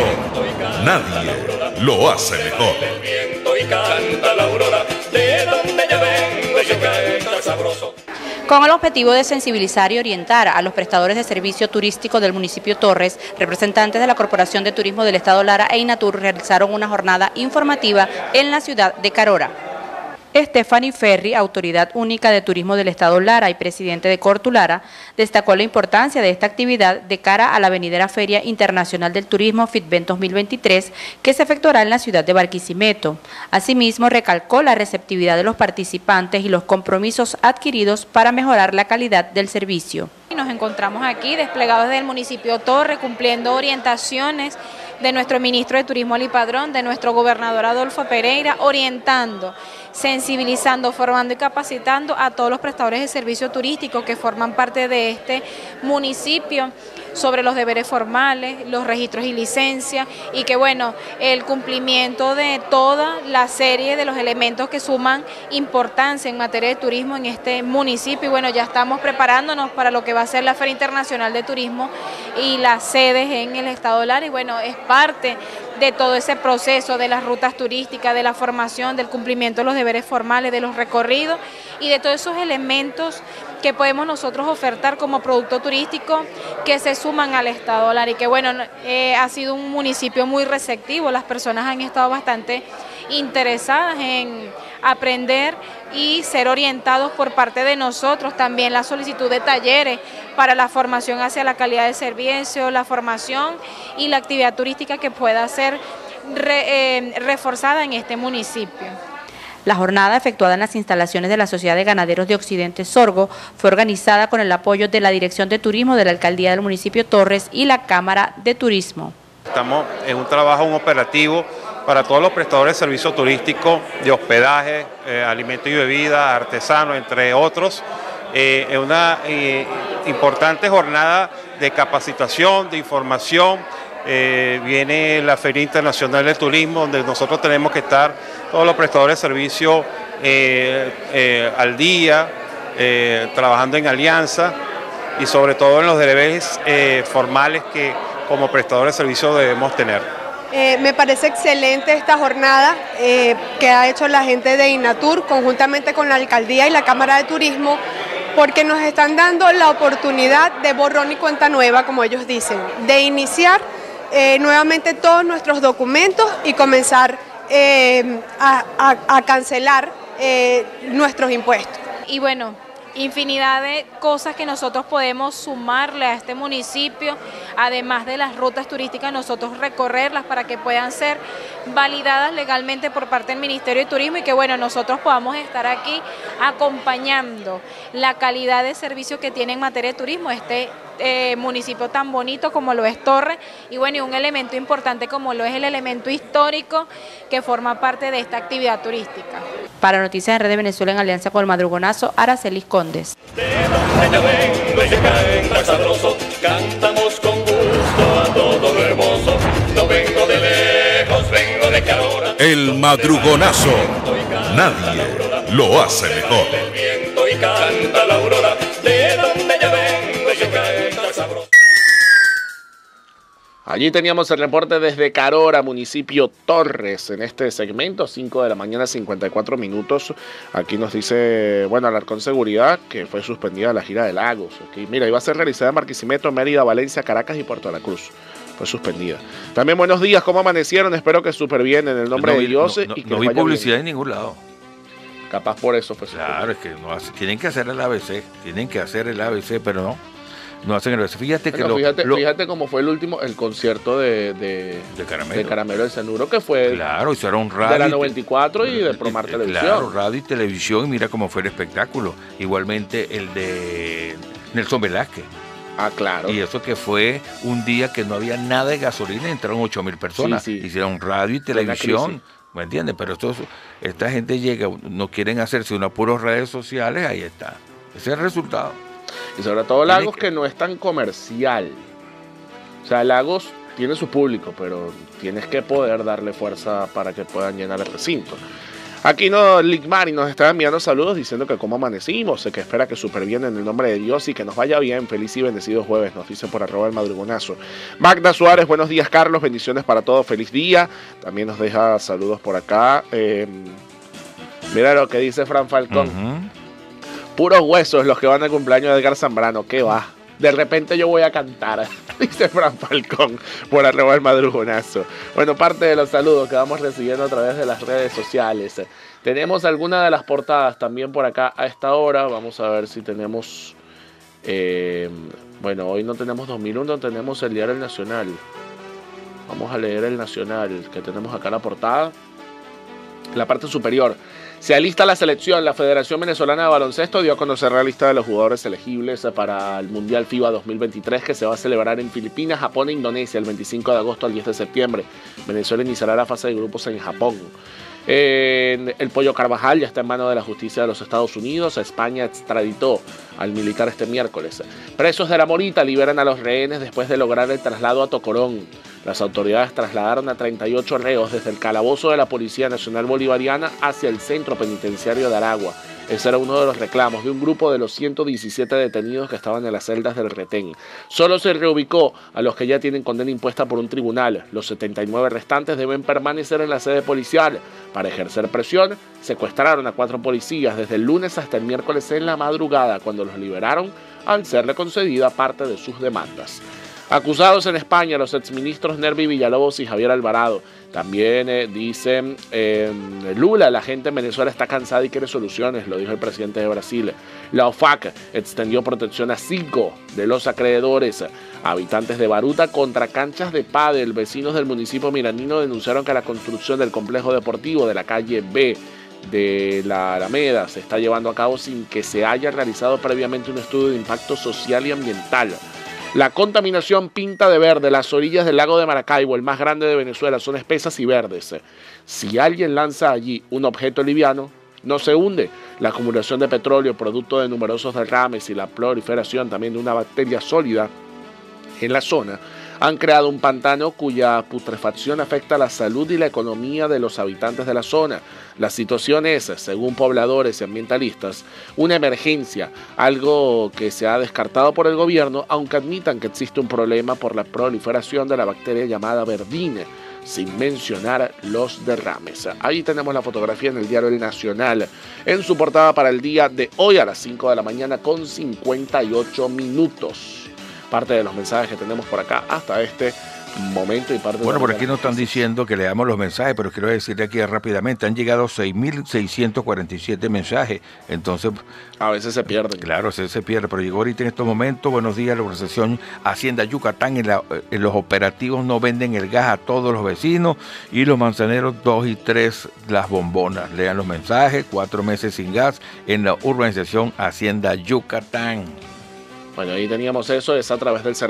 Nadie lo hace mejor. El viento y canta la aurora. De donde yo vengo se canta sabroso. Con el objetivo de sensibilizar y orientar a los prestadores de servicio turístico del municipio Torres, representantes de la Corporación de Turismo del Estado Lara e INATUR realizaron una jornada informativa en la ciudad de Carora. Stephanie Ferri, autoridad única de turismo del Estado Lara y presidente de Cortulara, destacó la importancia de esta actividad de cara a la venidera Feria Internacional del Turismo FITVEN 2023 que se efectuará en la ciudad de Barquisimeto. Asimismo, recalcó la receptividad de los participantes y los compromisos adquiridos para mejorar la calidad del servicio. Nos encontramos aquí desplegados desde el municipio Torres cumpliendo orientaciones de nuestro ministro de Turismo Ali Padrón, de nuestro gobernador Adolfo Pereira, orientando, sensibilizando, formando y capacitando a todos los prestadores de servicios turísticos que forman parte de este municipio sobre los deberes formales, los registros y licencias y que bueno, el cumplimiento de toda la serie de los elementos que suman importancia en materia de turismo en este municipio y bueno, ya estamos preparándonos para lo que va a ser la Feria Internacional de Turismo y las sedes en el Estado Lara y bueno, es parte de todo ese proceso de las rutas turísticas, de la formación, del cumplimiento de los deberes formales, de los recorridos y de todos esos elementos que podemos nosotros ofertar como producto turístico que se suman al Estado Lara y que bueno, ha sido un municipio muy receptivo, las personas han estado bastante interesadas en aprender y ser orientados por parte de nosotros, también la solicitud de talleres para la formación hacia la calidad de servicio, la formación y la actividad turística que pueda ser reforzada en este municipio. La jornada, efectuada en las instalaciones de la Sociedad de Ganaderos de Occidente Sorgo, fue organizada con el apoyo de la Dirección de Turismo de la Alcaldía del municipio Torres y la Cámara de Turismo. Estamos en un trabajo, un operativo para todos los prestadores de servicios turísticos, de hospedaje, alimento y bebida, artesanos, entre otros. Es una importante jornada de capacitación, de información. Viene la Feria Internacional del Turismo, donde nosotros tenemos que estar todos los prestadores de servicios al día, trabajando en alianza y sobre todo en los deberes formales que como prestadores de servicios debemos tener. Me parece excelente esta jornada que ha hecho la gente de INATUR conjuntamente con la Alcaldía y la Cámara de Turismo porque nos están dando la oportunidad de borrón y cuenta nueva, como ellos dicen, de iniciar nuevamente todos nuestros documentos y comenzar a cancelar nuestros impuestos. Y bueno, infinidad de cosas que nosotros podemos sumarle a este municipio, además de las rutas turísticas, nosotros recorrerlas para que puedan ser validadas legalmente por parte del Ministerio de Turismo y que bueno, nosotros podamos estar aquí acompañando la calidad de servicio que tiene en materia de turismo este municipio tan bonito como lo es Torres y bueno, y un elemento importante como lo es el elemento histórico que forma parte de esta actividad turística. Para Noticias en Red de Venezuela en alianza con el Madrugonazo, Aracelis Condes. Sabroso, cantamos con gusto a todo lo hermoso. No vengo de lejos, vengo de Carora. El madrugonazo. Nadie lo hace mejor. El viento y canta la aurora. De donde yo vengo se canta sabroso. Allí teníamos el reporte desde Carora, municipio Torres, en este segmento, 5 de la mañana, 54 minutos. Aquí nos dice, bueno, Alarcón Seguridad, que fue suspendida la gira de Lagos. Aquí, mira, iba a ser realizada en Barquisimeto, Mérida, Valencia, Caracas y Puerto La Cruz. Fue suspendida. También buenos días, ¿cómo amanecieron? Espero que súper bien en el nombre de Dios. No vi publicidad en ningún lado. Capaz por eso fue suspendida. Claro, es que no hace, tienen que hacer el ABC, pero no hacen el ABC. Fíjate que fíjate cómo fue el concierto de Caramelo del Cianuro, que fue claro, hicieron radio de la 94 y de Promar Televisión. Claro, radio y televisión, y mira cómo fue el espectáculo. Igualmente el de Nelson Velázquez. Ah, claro. Y eso que fue un día que no había nada de gasolina, entraron 8,000 personas. Sí. Hicieron radio y televisión, ¿me entiendes? Pero esta gente llega, no quieren hacerse unas puras redes sociales, ahí está. Ese es el resultado. Y sobre todo Lagos, que no es tan comercial. O sea, Lagos tiene su público, pero tienes que poder darle fuerza para que puedan llenar el recinto. Aquí Lick Mari nos está enviando saludos diciendo que cómo amanecimos, que espera que súper bien en el nombre de Dios y que nos vaya bien. Feliz y bendecido jueves, nos dice por @ el madrugonazo. Magda Suárez, buenos días Carlos, bendiciones para todos, feliz día. También nos deja saludos por acá. Mira lo que dice Fran Falcón. Puros huesos los que van al cumpleaños de Edgar Zambrano, ¿qué va? De repente yo voy a cantar, dice Fran Falcón, por @ el madrugonazo. Bueno, parte de los saludos que vamos recibiendo a través de las redes sociales. Tenemos alguna de las portadas también por acá a esta hora. Vamos a ver si tenemos... bueno, hoy no tenemos 2001, tenemos el diario El Nacional. Vamos a leer El Nacional, que tenemos acá la portada. La parte superior. Se alista la selección. La Federación Venezolana de Baloncesto dio a conocer la lista de los jugadores elegibles para el Mundial FIBA 2023 que se va a celebrar en Filipinas, Japón e Indonesia el 25 de agosto al 10 de septiembre. Venezuela iniciará la fase de grupos en Japón. El Pollo Carvajal ya está en manos de la justicia de los Estados Unidos. España extraditó al militar este miércoles. Presos de La Morita liberan a los rehenes después de lograr el traslado a Tocorón. Las autoridades trasladaron a 38 reos desde el calabozo de la Policía Nacional Bolivariana hacia el centro penitenciario de Aragua. Ese era uno de los reclamos de un grupo de los 117 detenidos que estaban en las celdas del retén. Solo se reubicó a los que ya tienen condena impuesta por un tribunal. Los 79 restantes deben permanecer en la sede policial. Para ejercer presión, secuestraron a 4 policías desde el lunes hasta el miércoles en la madrugada, cuando los liberaron al serle concedida parte de sus demandas. Acusados en España los exministros Nervi Villalobos y Javier Alvarado. También dicen Lula, la gente en Venezuela está cansada y quiere soluciones, lo dijo el presidente de Brasil. La OFAC extendió protección a 5 de los acreedores. Habitantes de Baruta contra canchas de pádel. Vecinos del municipio miranino denunciaron que la construcción del complejo deportivo de la calle B de la Alameda se está llevando a cabo sin que se haya realizado previamente un estudio de impacto social y ambiental. La contaminación pinta de verde. Las orillas del lago de Maracaibo, el más grande de Venezuela, son espesas y verdes. Si alguien lanza allí un objeto liviano, no se hunde. La acumulación de petróleo, producto de numerosos derrames y la proliferación también de una bacteria sólida en la zona, han creado un pantano cuya putrefacción afecta la salud y la economía de los habitantes de la zona. La situación es, según pobladores y ambientalistas, una emergencia, algo que se ha descartado por el gobierno, aunque admitan que existe un problema por la proliferación de la bacteria llamada verdina, sin mencionar los derrames. Ahí tenemos la fotografía en el diario El Nacional, en su portada para el día de hoy a las 5 de la mañana con 58 minutos. Parte de los mensajes que tenemos por acá hasta este momento y parte Bueno, de por aquí nos están diciendo que leamos los mensajes, pero quiero decirle aquí rápidamente, han llegado 6.647 mensajes, entonces... A veces se pierden. Claro, se pierde, pero llegó ahorita en estos momentos. Buenos días, la organización Hacienda Yucatán, en los operativos no venden el gas a todos los vecinos y los manzaneros 2 y 3 las bombonas. Lean los mensajes, 4 meses sin gas en la urbanización Hacienda Yucatán. Bueno, ahí teníamos eso, es a través del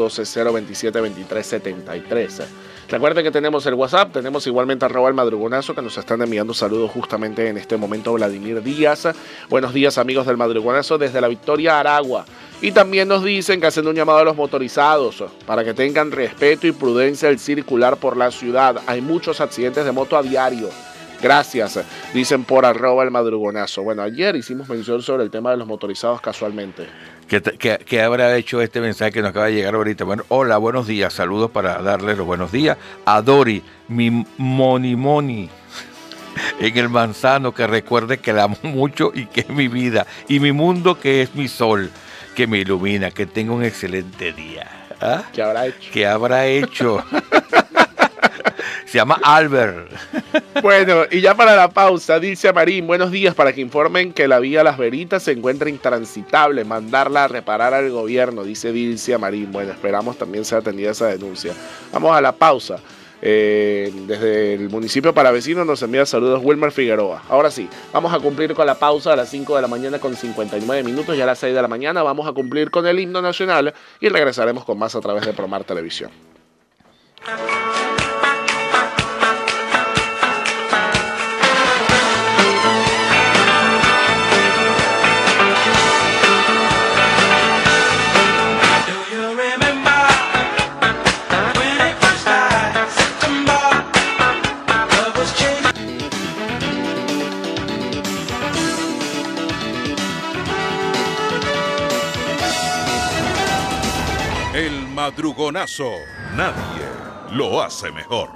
0412-027-2373. Recuerden que tenemos el WhatsApp, tenemos igualmente @ el madrugonazo, que nos están enviando saludos justamente en este momento Vladimir Díaz. Buenos días amigos del madrugonazo desde la Victoria Aragua. Y también nos dicen que hacen un llamado a los motorizados para que tengan respeto y prudencia al circular por la ciudad. Hay muchos accidentes de moto a diario. Gracias, dicen por @ el madrugonazo. Bueno, ayer hicimos mención sobre el tema de los motorizados casualmente. ¿Qué habrá hecho este mensaje que nos acaba de llegar ahorita? Bueno, hola, buenos días, saludos para darle los buenos días a Dori, mi moni en el Manzano, que recuerde que la amo mucho y que es mi vida, y mi mundo que es mi sol, que me ilumina, que tenga un excelente día. ¿Ah? ¿Qué habrá hecho? ¿Qué habrá hecho? Se llama Albert. Bueno, y ya para la pausa, dice Marín, buenos días, para que informen que la vía Las Veritas se encuentra intransitable, mandarla a reparar al gobierno, dice Dilcia Marín. Bueno, esperamos también sea atendida esa denuncia. Vamos a la pausa. Desde el municipio palavecino nos envía saludos Wilmer Figueroa. Ahora sí, vamos a cumplir con la pausa a las 5 de la mañana con 59 minutos y a las 6 de la mañana vamos a cumplir con el himno nacional y regresaremos con más a través de Promar Televisión. El madrugonazo, nadie lo hace mejor.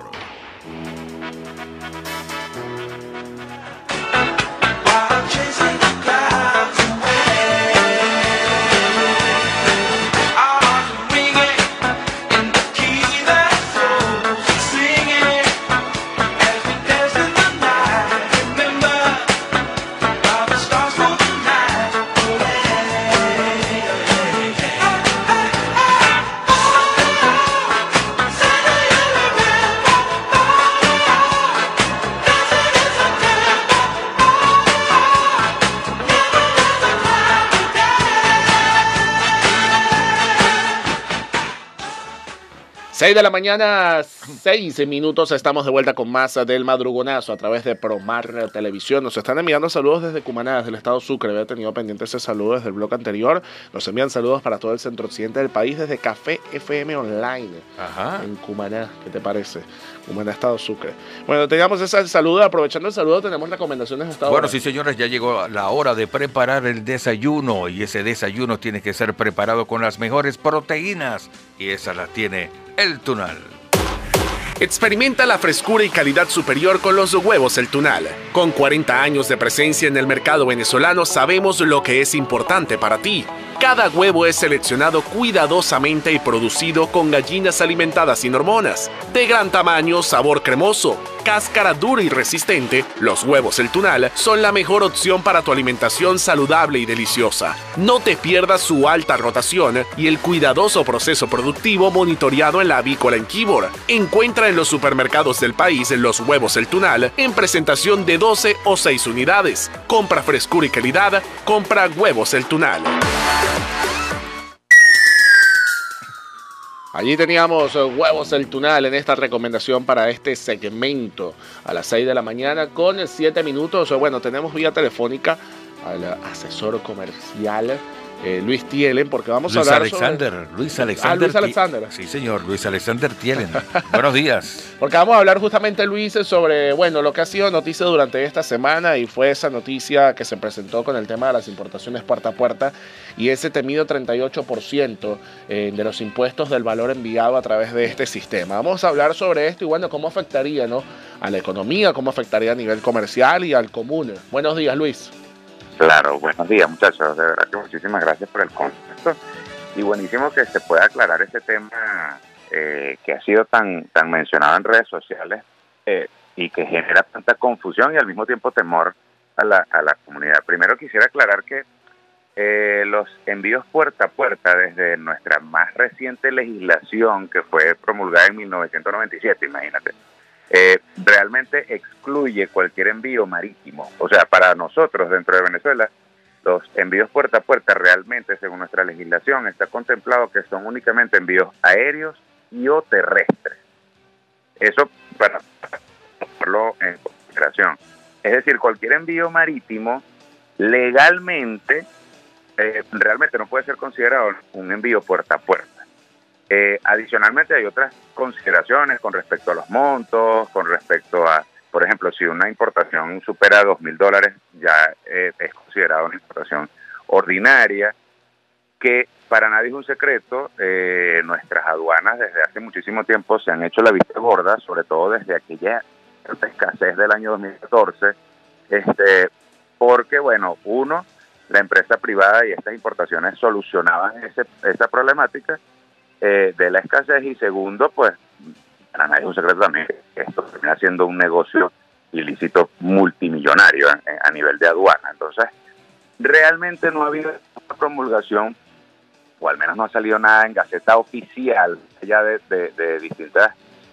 Seis de la mañana, 6 minutos, estamos de vuelta con más del madrugonazo a través de Promar Televisión. Nos están enviando saludos desde Cumaná, desde el estado Sucre. Había tenido pendiente ese saludo desde el bloque anterior. Nos envían saludos para todo el centro occidente del país desde Café FM Online. Ajá. En Cumaná, ¿qué te parece? Cumaná, estado Sucre. Bueno, tengamos ese saludo. Aprovechando el saludo, tenemos recomendaciones de esta hora. Bueno, sí, señores, ya llegó la hora de preparar el desayuno. Y ese desayuno tiene que ser preparado con las mejores proteínas. Y esas las tiene El Tunal. Experimenta la frescura y calidad superior con los huevos El Tunal. Con 40 años de presencia en el mercado venezolano, sabemos lo que es importante para ti. Cada huevo es seleccionado cuidadosamente y producido con gallinas alimentadas sin hormonas. De gran tamaño, sabor cremoso, cáscara dura y resistente, los huevos El Tunal son la mejor opción para tu alimentación saludable y deliciosa. No te pierdas su alta rotación y el cuidadoso proceso productivo monitoreado en la avícola en Quibor. Encuentra en los supermercados del país los huevos El Tunal en presentación de 12 o 6 unidades. Compra frescura y calidad, compra huevos El Tunal. Allí teníamos huevos El Tunal en esta recomendación para este segmento a las 6 de la mañana con 7 minutos. Bueno, tenemos vía telefónica al asesor comercial Luis Tielen, porque vamos a hablar Luis Alexander. Sí, señor, Luis Alexander Tielen. Buenos días. Porque vamos a hablar justamente, Luis, sobre, bueno, lo que ha sido noticia durante esta semana, y fue esa noticia que se presentó con el tema de las importaciones puerta a puerta y ese temido 38% de los impuestos del valor enviado a través de este sistema. Vamos a hablar sobre esto y, bueno, cómo afectaría, ¿no?, a la economía, cómo afectaría a nivel comercial y al común. Buenos días, Luis. Claro, buenos días, muchachos. De verdad que muchísimas gracias por el contexto. Y buenísimo que se pueda aclarar este tema que ha sido tan mencionado en redes sociales y que genera tanta confusión y al mismo tiempo temor a la comunidad. Primero quisiera aclarar que los envíos puerta a puerta desde nuestra más reciente legislación, que fue promulgada en 1997, imagínate, realmente excluye cualquier envío marítimo. O sea, para nosotros dentro de Venezuela, los envíos puerta a puerta realmente, según nuestra legislación, está contemplado que son únicamente envíos aéreos y o terrestres. Eso para ponerlo en consideración. Es decir, cualquier envío marítimo legalmente realmente no puede ser considerado un envío puerta a puerta. Adicionalmente hay otras consideraciones con respecto a los montos, con respecto a, por ejemplo, si una importación supera $2,000, ya es considerada una importación ordinaria, que para nadie es un secreto. Nuestras aduanas desde hace muchísimo tiempo se han hecho la vista gorda, sobre todo desde aquella escasez del año 2014, porque, bueno, uno, la empresa privada y estas importaciones solucionaban esa problemática de la escasez, y segundo, pues para nadie es un secreto también que esto termina siendo un negocio ilícito multimillonario a nivel de aduana. Entonces, realmente no ha habido una promulgación, o al menos no ha salido nada en Gaceta Oficial, ya de distintos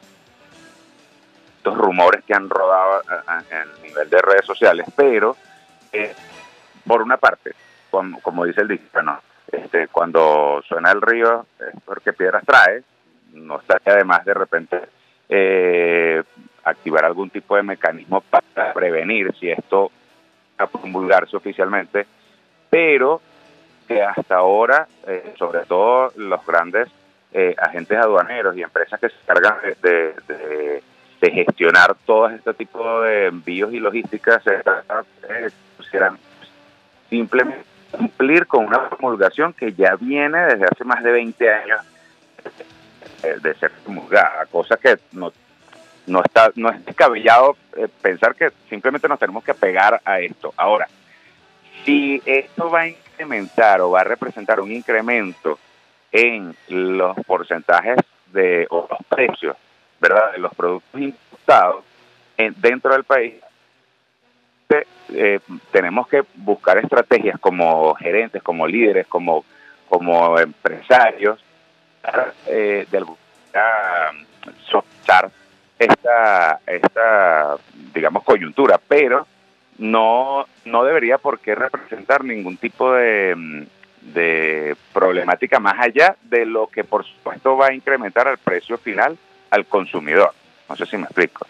rumores que han rodado a nivel de redes sociales, pero por una parte, como dice el dicho, bueno, cuando suena el río es porque piedras trae. No está además de repente activar algún tipo de mecanismo para prevenir si esto va a promulgarse oficialmente, pero que hasta ahora, sobre todo los grandes agentes aduaneros y empresas que se encargan de gestionar todo este tipo de envíos y logísticas, serán simplemente cumplir con una promulgación que ya viene desde hace más de 20 años de ser promulgada, cosa que no es descabellado pensar que simplemente nos tenemos que apegar a esto. Ahora, si esto va a incrementar o va a representar un incremento en los porcentajes o los precios, ¿verdad?, de los productos importados dentro del país, tenemos que buscar estrategias como gerentes, como líderes, como empresarios, para de alguna manera soltar esta digamos coyuntura, pero no debería por qué representar ningún tipo de problemática más allá de lo que por supuesto va a incrementar el precio final al consumidor. No sé si me explico.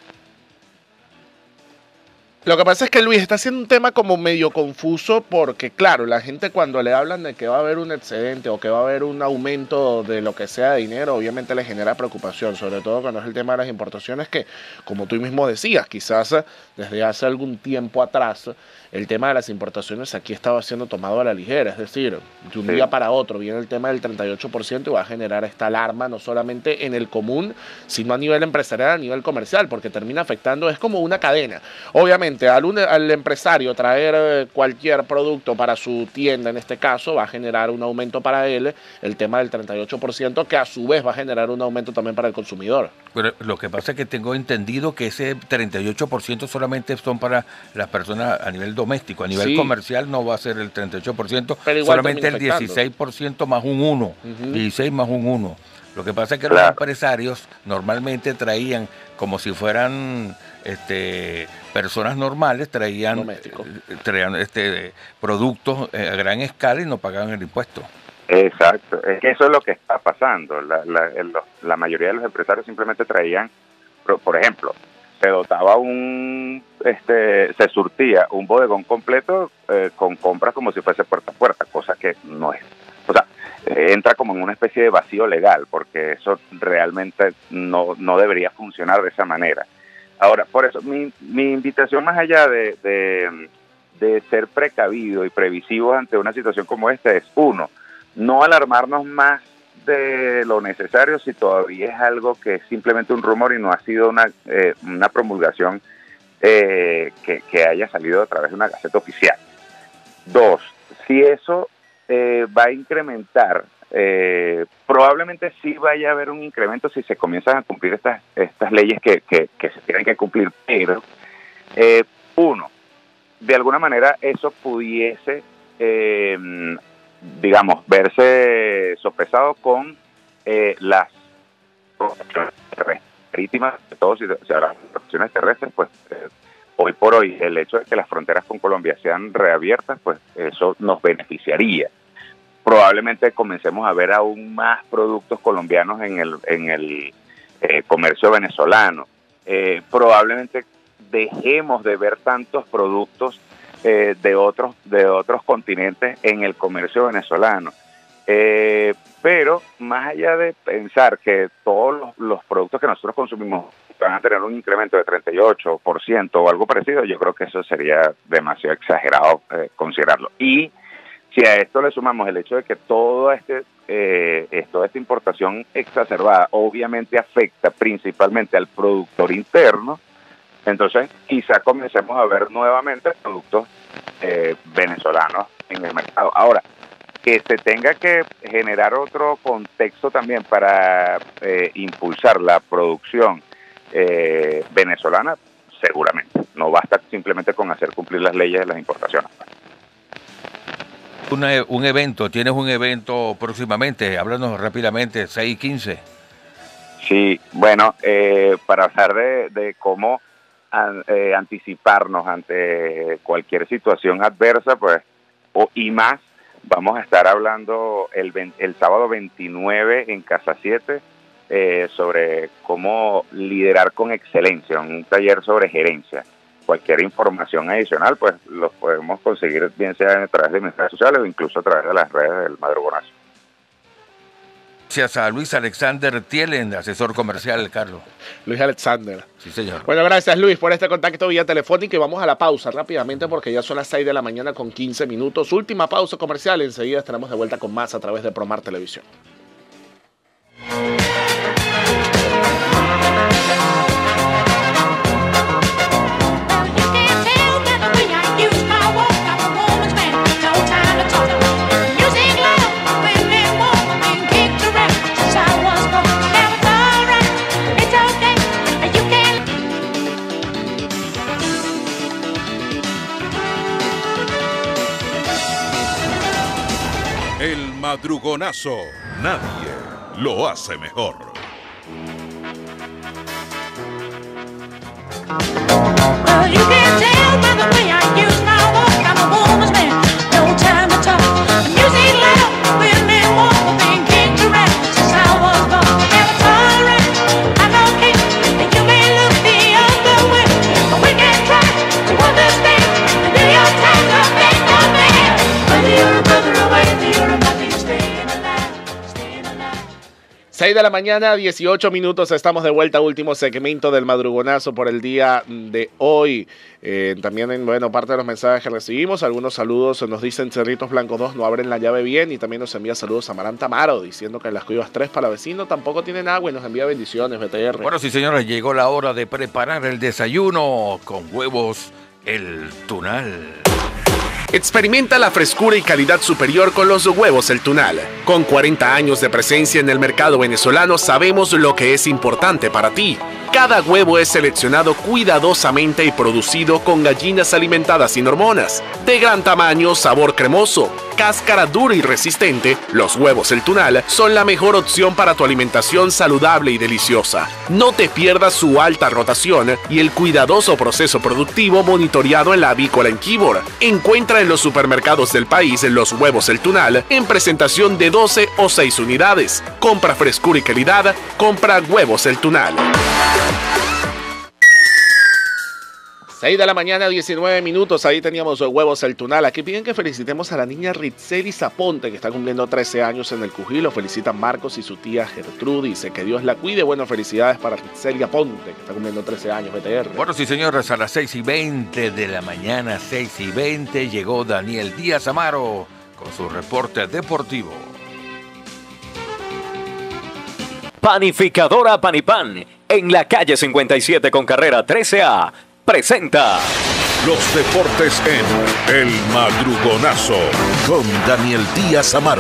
Lo que pasa es que Luis está haciendo un tema como medio confuso porque, claro, la gente cuando le hablan de que va a haber un excedente o que va a haber un aumento de lo que sea de dinero, obviamente le genera preocupación, sobre todo cuando es el tema de las importaciones que, como tú mismo decías, quizás desde hace algún tiempo atrás, el tema de las importaciones aquí estaba siendo tomado a la ligera, es decir, de un día para otro viene el tema del 38% y va a generar esta alarma no solamente en el común, sino a nivel empresarial, a nivel comercial, porque termina afectando, es como una cadena. Obviamente, al empresario traer cualquier producto para su tienda, en este caso, va a generar un aumento para él, el tema del 38%, que a su vez va a generar un aumento también para el consumidor. Pero lo que pasa es que tengo entendido que ese 38% solamente son para las personas a nivel doméstico, a nivel comercial no va a ser el 38%, solamente el 16% más un 1, 16 más un 1. Lo que pasa es que los empresarios normalmente traían como si fueran personas normales, traían productos a gran escala y no pagaban el impuesto. Exacto, es que eso es lo que está pasando. La mayoría de los empresarios simplemente traían, por ejemplo, se dotaba se surtía un bodegón completo con compras como si fuese puerta a puerta, cosa que no es. O sea, entra como en una especie de vacío legal, porque eso realmente no debería funcionar de esa manera. Ahora, por eso, mi invitación más allá de ser precavido y previsivo ante una situación como esta es, uno, no alarmarnos más de lo necesario si todavía es algo que es simplemente un rumor y no ha sido una promulgación que haya salido a través de una gaceta oficial. Dos, si eso va a incrementar, probablemente sí vaya a haber un incremento si se comienzan a cumplir estas leyes que se tienen que cumplir, pero uno, de alguna manera eso pudiese digamos, verse sopesado con las protecciones marítimas, sobre todo si se hablan de protecciones terrestres, pues hoy por hoy el hecho de que las fronteras con Colombia sean reabiertas, pues eso nos beneficiaría. Probablemente comencemos a ver aún más productos colombianos en el comercio venezolano. Probablemente dejemos de ver tantos productos de otros continentes en el comercio venezolano. Pero más allá de pensar que todos los productos que nosotros consumimos van a tener un incremento de 38% o algo parecido, yo creo que eso sería demasiado exagerado considerarlo. Y si a esto le sumamos el hecho de que toda esta importación exacerbada obviamente afecta principalmente al productor interno, entonces quizá comencemos a ver nuevamente productos venezolanos en el mercado. Ahora, que se tenga que generar otro contexto también para impulsar la producción venezolana, seguramente. No basta simplemente con hacer cumplir las leyes de las importaciones. Un evento, tienes un evento próximamente, háblanos rápidamente, 6 y 15. Sí, bueno, para hablar de cómo anticiparnos ante cualquier situación adversa, pues, y más, vamos a estar hablando el sábado 29 en Casa 7 sobre cómo liderar con excelencia, un taller sobre gerencia. Cualquier información adicional, pues, los podemos conseguir bien sea a través de mis redes sociales o incluso a través de las redes del Madrugonazo. Gracias a Luis Alexander Thielen, asesor comercial, Carlos. Luis Alexander. Sí, señor. Bueno, gracias Luis por este contacto vía telefónica y vamos a la pausa rápidamente porque ya son las 6 de la mañana con 15 minutos. Última pausa comercial, enseguida estaremos de vuelta con más a través de Promar Televisión. madrugonazo, nadie lo hace mejor. Well, you can tell by the way I use my walk, I'm a woman's man, no time to talk. The music loud, women walk, been kicked around since I was born. Never tolerate, I'm okay, and you may look the other way, but we can try to understand and do your time to make no man. Whether you're a brother or whether you're a mother, you're staying alive, staying alive. 6 de la mañana, 18 minutos, estamos de vuelta, último segmento del madrugonazo por el día de hoy. También en parte de los mensajes que recibimos, algunos saludos nos dicen Cerritos Blancos 2 no abren la llave bien, y también nos envía saludos a Maranta Amaro diciendo que en las Cuivas 3 para vecino tampoco tienen agua y nos envía bendiciones, BTR. Bueno, sí señores, llegó la hora de preparar el desayuno con huevos El Tunal. Experimenta la frescura y calidad superior con los huevos El Tunal. Con 40 años de presencia en el mercado venezolano, sabemos lo que es importante para ti. Cada huevo es seleccionado cuidadosamente y producido con gallinas alimentadas sin hormonas. De gran tamaño, sabor cremoso, cáscara dura y resistente, los huevos El Tunal son la mejor opción para tu alimentación saludable y deliciosa. No te pierdas su alta rotación y el cuidadoso proceso productivo monitoreado en la avícola en Kibor. Encuentra en los supermercados del país los huevos El Tunal en presentación de 12 o 6 unidades. Compra frescura y calidad, compra huevos El Tunal. 6 de la mañana, 19 minutos, ahí teníamos huevos El Tunal. Aquí piden que felicitemos a la niña Ritzeli Zaponte, que está cumpliendo 13 años en el Cujilo. Felicitan Marcos y su tía Gertrudis, dice que Dios la cuide. Bueno, felicidades para Ritzeli Zaponte, que está cumpliendo 13 años, BTR. Bueno, sí señores, a las 6:20 de la mañana, 6:20, llegó Daniel Díaz Amaro con su reporte deportivo. Panificadora Panipán, en la calle 57 con carrera 13A, presenta los deportes en El Madrugonazo con Daniel Díaz Amaro.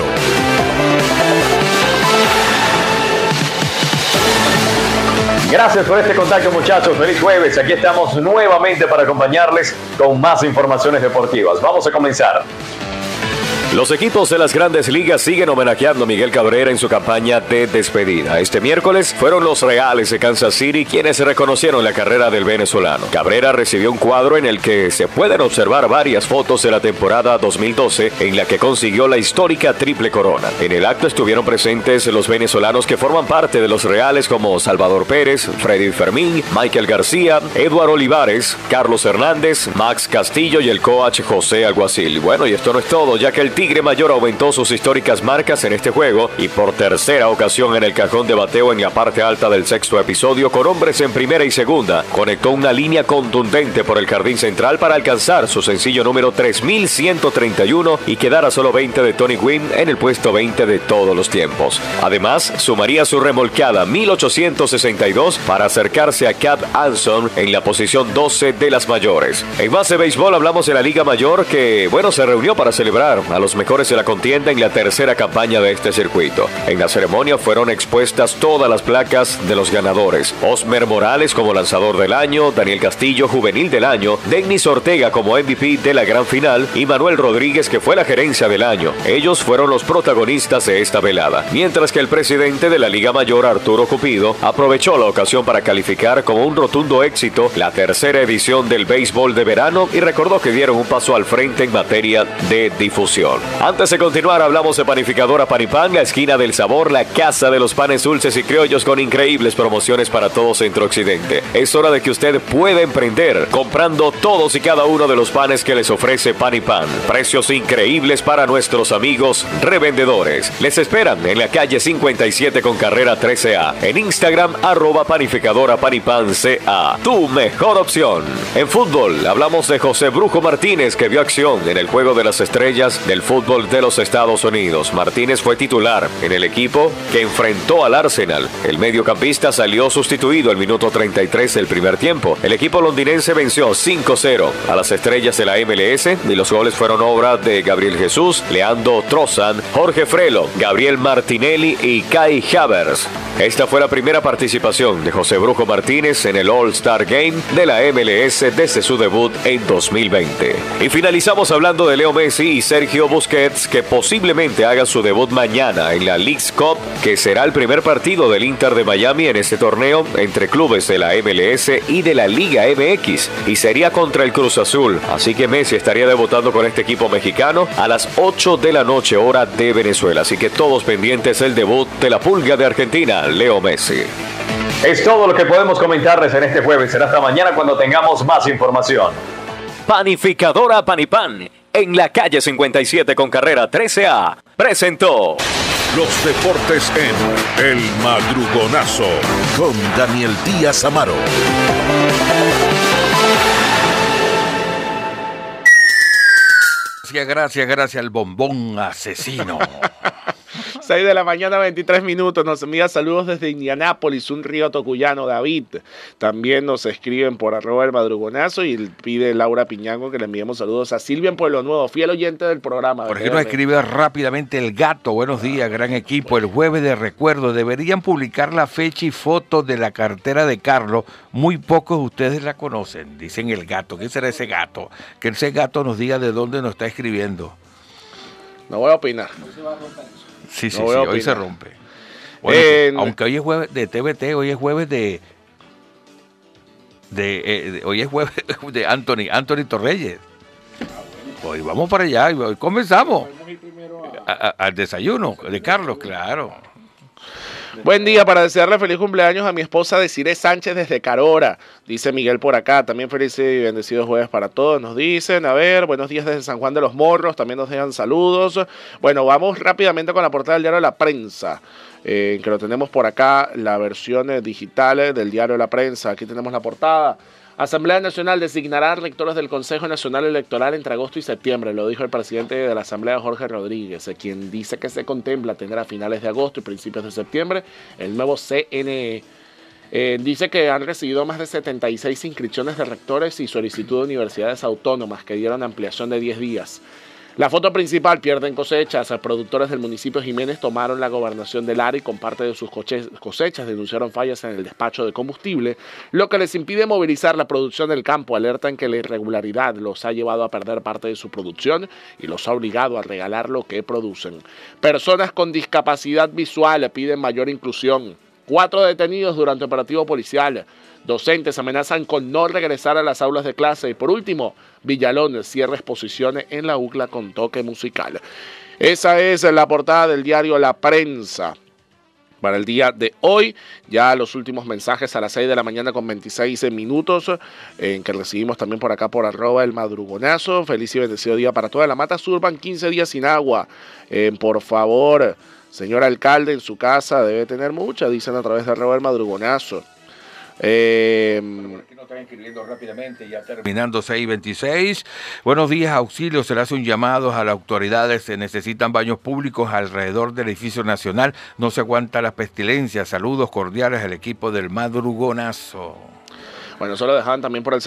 Gracias por este contacto, muchachos. Feliz jueves. Aquí estamos nuevamente para acompañarles con más informaciones deportivas. Vamos a comenzar. Los equipos de las grandes ligas siguen homenajeando a Miguel Cabrera en su campaña de despedida. Este miércoles fueron los Reales de Kansas City quienes reconocieron la carrera del venezolano. Cabrera recibió un cuadro en el que se pueden observar varias fotos de la temporada 2012 en la que consiguió la histórica triple corona. En el acto estuvieron presentes los venezolanos que forman parte de los Reales como Salvador Pérez, Freddy Fermín, Michael García, Eduardo Olivares, Carlos Hernández, Max Castillo y el coach José Alguacil. Bueno, y esto no es todo, ya que el Tigre Mayor aumentó sus históricas marcas en este juego y por tercera ocasión en el cajón de bateo en la parte alta del sexto episodio con hombres en primera y segunda, conectó una línea contundente por el jardín central para alcanzar su sencillo número 3131 y quedar a solo 20 de Tony Gwynn en el puesto 20 de todos los tiempos. Además, sumaría su remolcada 1862 para acercarse a Cap Anson en la posición 12 de las mayores. En más de béisbol hablamos de la Liga Mayor que, se reunió para celebrar a los mejores de la contienda en la tercera campaña de este circuito. En la ceremonia fueron expuestas todas las placas de los ganadores. Osmer Morales como lanzador del año, Daniel Castillo juvenil del año, Dennis Ortega como MVP de la gran final y Manuel Rodríguez que fue la gerencia del año. Ellos fueron los protagonistas de esta velada. Mientras que el presidente de la Liga Mayor, Arturo Cupido, aprovechó la ocasión para calificar como un rotundo éxito la tercera edición del béisbol de verano y recordó que dieron un paso al frente en materia de difusión. Antes de continuar, hablamos de Panificadora Panipán, la esquina del sabor, la casa de los panes dulces y criollos con increíbles promociones para todo Centro Occidente. Es hora de que usted pueda emprender comprando todos y cada uno de los panes que les ofrece Panipán. Precios increíbles para nuestros amigos revendedores. Les esperan en la calle 57 con carrera 13A. En Instagram, @Panificadora Panipán CA. Tu mejor opción. En fútbol, hablamos de José Brujo Martínez que vio acción en el Juego de las Estrellas del fútbol de los Estados Unidos. Martínez fue titular en el equipo que enfrentó al Arsenal. El mediocampista salió sustituido al minuto 33 del primer tiempo. El equipo londinense venció 5-0 a las Estrellas de la MLS y los goles fueron obra de Gabriel Jesús, Leandro Trossard, Jorge Frelo, Gabriel Martinelli y Kai Havertz. Esta fue la primera participación de José Brujo Martínez en el All-Star Game de la MLS desde su debut en 2020. Y finalizamos hablando de Leo Messi y Sergio Busquets, que posiblemente haga su debut mañana en la Leagues Cup, que será el primer partido del Inter de Miami en este torneo entre clubes de la MLS y de la Liga MX, y sería contra el Cruz Azul. Así que Messi estaría debutando con este equipo mexicano a las 8 de la noche, hora de Venezuela. Así que todos pendientes del debut de la Pulga de Argentina, Leo Messi. Es todo lo que podemos comentarles en este jueves. Será hasta mañana cuando tengamos más información. Panificadora Panipán, en la calle 57 con carrera 13A, presentó Los deportes en El Madrugonazo con Daniel Díaz Amaro. Gracias al bombón asesino. 6 de la mañana, 23 minutos. Nos envía saludos desde Indianápolis, un río tocuyano, David. También nos escriben por @el madrugonazo y pide Laura Piñango que le enviemos saludos a Silvia en Pueblo Nuevo, fiel oyente del programa. Por aquí nos escribe rápidamente el gato. Buenos días, gran equipo. El jueves de recuerdo deberían publicar la fecha y foto de la cartera de Carlos. Muy pocos de ustedes la conocen, dicen el gato. ¿Qué será ese gato? Que ese gato nos diga de dónde nos está escribiendo. No voy a opinar. Sí, No voy a hoy se opinar. rompe. Bueno, aunque hoy es jueves de TVT, hoy es jueves hoy es jueves de Anthony Torreyes. Hoy vamos para allá, y hoy comenzamos al desayuno de Carlos, claro. Buen día, para desearle feliz cumpleaños a mi esposa Desiree Sánchez desde Carora, dice Miguel por acá. También feliz y bendecido jueves para todos, nos dicen. A ver, buenos días desde San Juan de los Morros, también nos dejan saludos. Bueno, vamos rápidamente con la portada del diario La Prensa, que lo tenemos por acá, la versión digital del diario La Prensa. Aquí tenemos la portada. Asamblea Nacional designará rectores del Consejo Nacional Electoral entre agosto y septiembre, lo dijo el presidente de la Asamblea, Jorge Rodríguez, quien dice que se contempla tener a finales de agosto y principios de septiembre el nuevo CNE. Dice que han recibido más de 76 inscripciones de rectores y solicitud de universidades autónomas que dieron ampliación de 10 días. La foto principal: pierden cosechas. Productores del municipio Jiménez tomaron la gobernación del área y con parte de sus cosechas denunciaron fallas en el despacho de combustible, lo que les impide movilizar la producción del campo. Alertan que la irregularidad los ha llevado a perder parte de su producción y los ha obligado a regalar lo que producen. Personas con discapacidad visual piden mayor inclusión. 4 detenidos durante operativo policial. Docentes amenazan con no regresar a las aulas de clase. Y por último, Villalón cierra exposiciones en la UCLA con toque musical. Esa es la portada del diario La Prensa para el día de hoy. Ya los últimos mensajes a las 6 de la mañana con 26 minutos, que recibimos también por acá por @el madrugonazo. Feliz y bendecido día para toda la Mata Sur. Van 15 días sin agua. Por favor, señor alcalde, en su casa debe tener mucha, dicen a través de @el madrugonazo. Aquí nos están escribiendo rápidamente, ya terminando 6:26. Buenos días, auxilio. Se le hace un llamado a las autoridades. Se necesitan baños públicos alrededor del edificio nacional. No se aguanta la pestilencia. Saludos cordiales al equipo del Madrugonazo. Bueno, eso lo dejaban también por el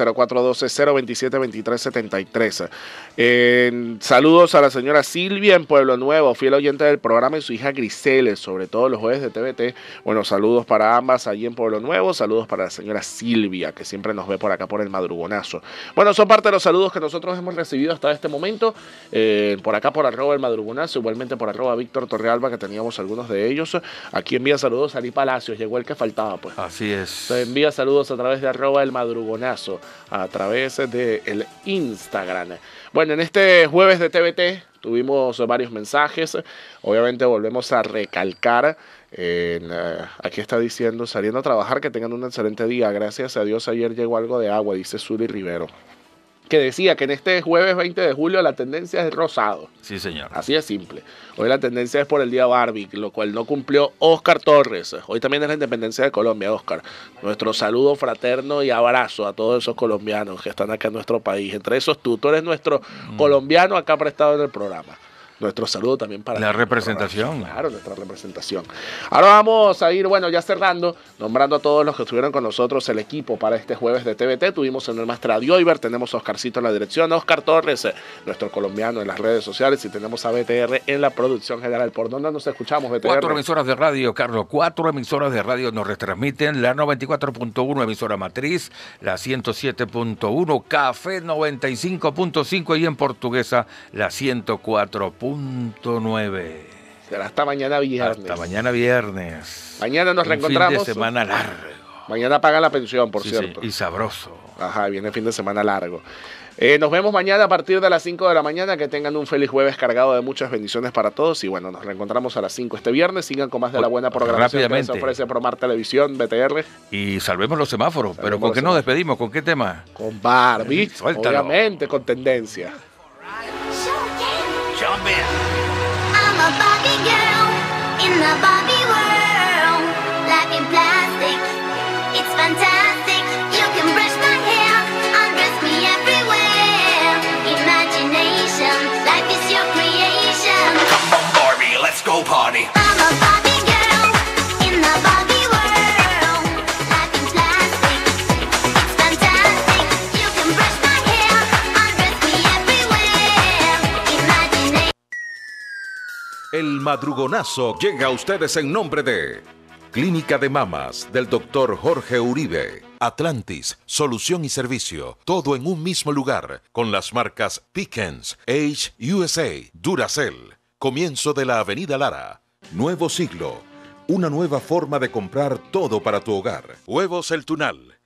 0412-027-2373. Saludos a la señora Silvia en Pueblo Nuevo, fiel oyente del programa, y su hija Grisele, sobre todo los jueves de TVT. Bueno, saludos para ambas allí en Pueblo Nuevo. Saludos para la señora Silvia, que siempre nos ve por acá por el madrugonazo. Bueno, son parte de los saludos que nosotros hemos recibido hasta este momento. Por acá por @el madrugonazo, igualmente por @Víctor Torrealba, que teníamos algunos de ellos. Aquí envía saludos a Ari Palacios, llegó el que faltaba, pues. Así es. Se envía saludos a través de @el madrugonazo, a través de el Instagram. Bueno, en este jueves de TVT tuvimos varios mensajes. Obviamente volvemos a recalcar. Aquí está diciendo: saliendo a trabajar, que tengan un excelente día. Gracias a Dios ayer llegó algo de agua, dice Zuli Rivero, que decía que en este jueves 20 de julio la tendencia es rosado. Sí, señor. Así de simple. Hoy la tendencia es por el día Barbie, lo cual no cumplió Oscar Torres. Hoy también es la independencia de Colombia, Oscar. Nuestro saludo fraterno y abrazo a todos esos colombianos que están acá en nuestro país. Entre esos tú eres nuestro colombiano acá prestado en el programa. nuestro saludo también para la representación. Claro, nuestra representación. Ahora vamos a ir, bueno, ya cerrando, nombrando a todos los que estuvieron con nosotros, el equipo para este jueves de TVT. Tuvimos en el máster a Dioiber, tenemos a Oscarcito en la dirección, a Oscar Torres, nuestro colombiano en las redes sociales, y tenemos a BTR en la producción general. ¿Por dónde nos escuchamos, BTR? 4 emisoras de radio, Carlos. 4 emisoras de radio nos retransmiten. La 94.1, emisora matriz. La 107.1, Café 95.5. Y en Portuguesa, la 104.9. Será hasta mañana viernes. Hasta mañana viernes. Mañana nos reencontramos. Fin de semana largo. Mañana pagan la pensión, por Sí, cierto. sí, y sabroso. Ajá, viene fin de semana largo. Nos vemos mañana a partir de las 5 de la mañana. Que tengan un feliz jueves cargado de muchas bendiciones para todos. Y bueno, nos reencontramos a las 5 este viernes. Sigan con más de la buena programación que les ofrece Promar Televisión, BTR. Y salvemos los semáforos. Pero ¿con qué nos despedimos? ¿Con qué tema? Con Barbie. Suéltalo. Obviamente, con tendencia. Jump in. I'm a Barbie girl in the Barbie world. Life in plastic, it's fantastic. You can brush my hair, undress me everywhere. Imagination, life is your creation. Come on, Barbie, let's go party. I'm a Barbie girl in the Barbie world. Life in plastic, it's fantastic. You can brush my hair, undress me everywhere. Imagination. El madrugonazo llega a ustedes en nombre de Clínica de Mamas del Dr. Jorge Uribe. Atlantis, solución y servicio, todo en un mismo lugar, con las marcas Pickens, Age USA, Duracell. Comienzo de la Avenida Lara. Nuevo siglo, una nueva forma de comprar todo para tu hogar. Huevos El Tunal,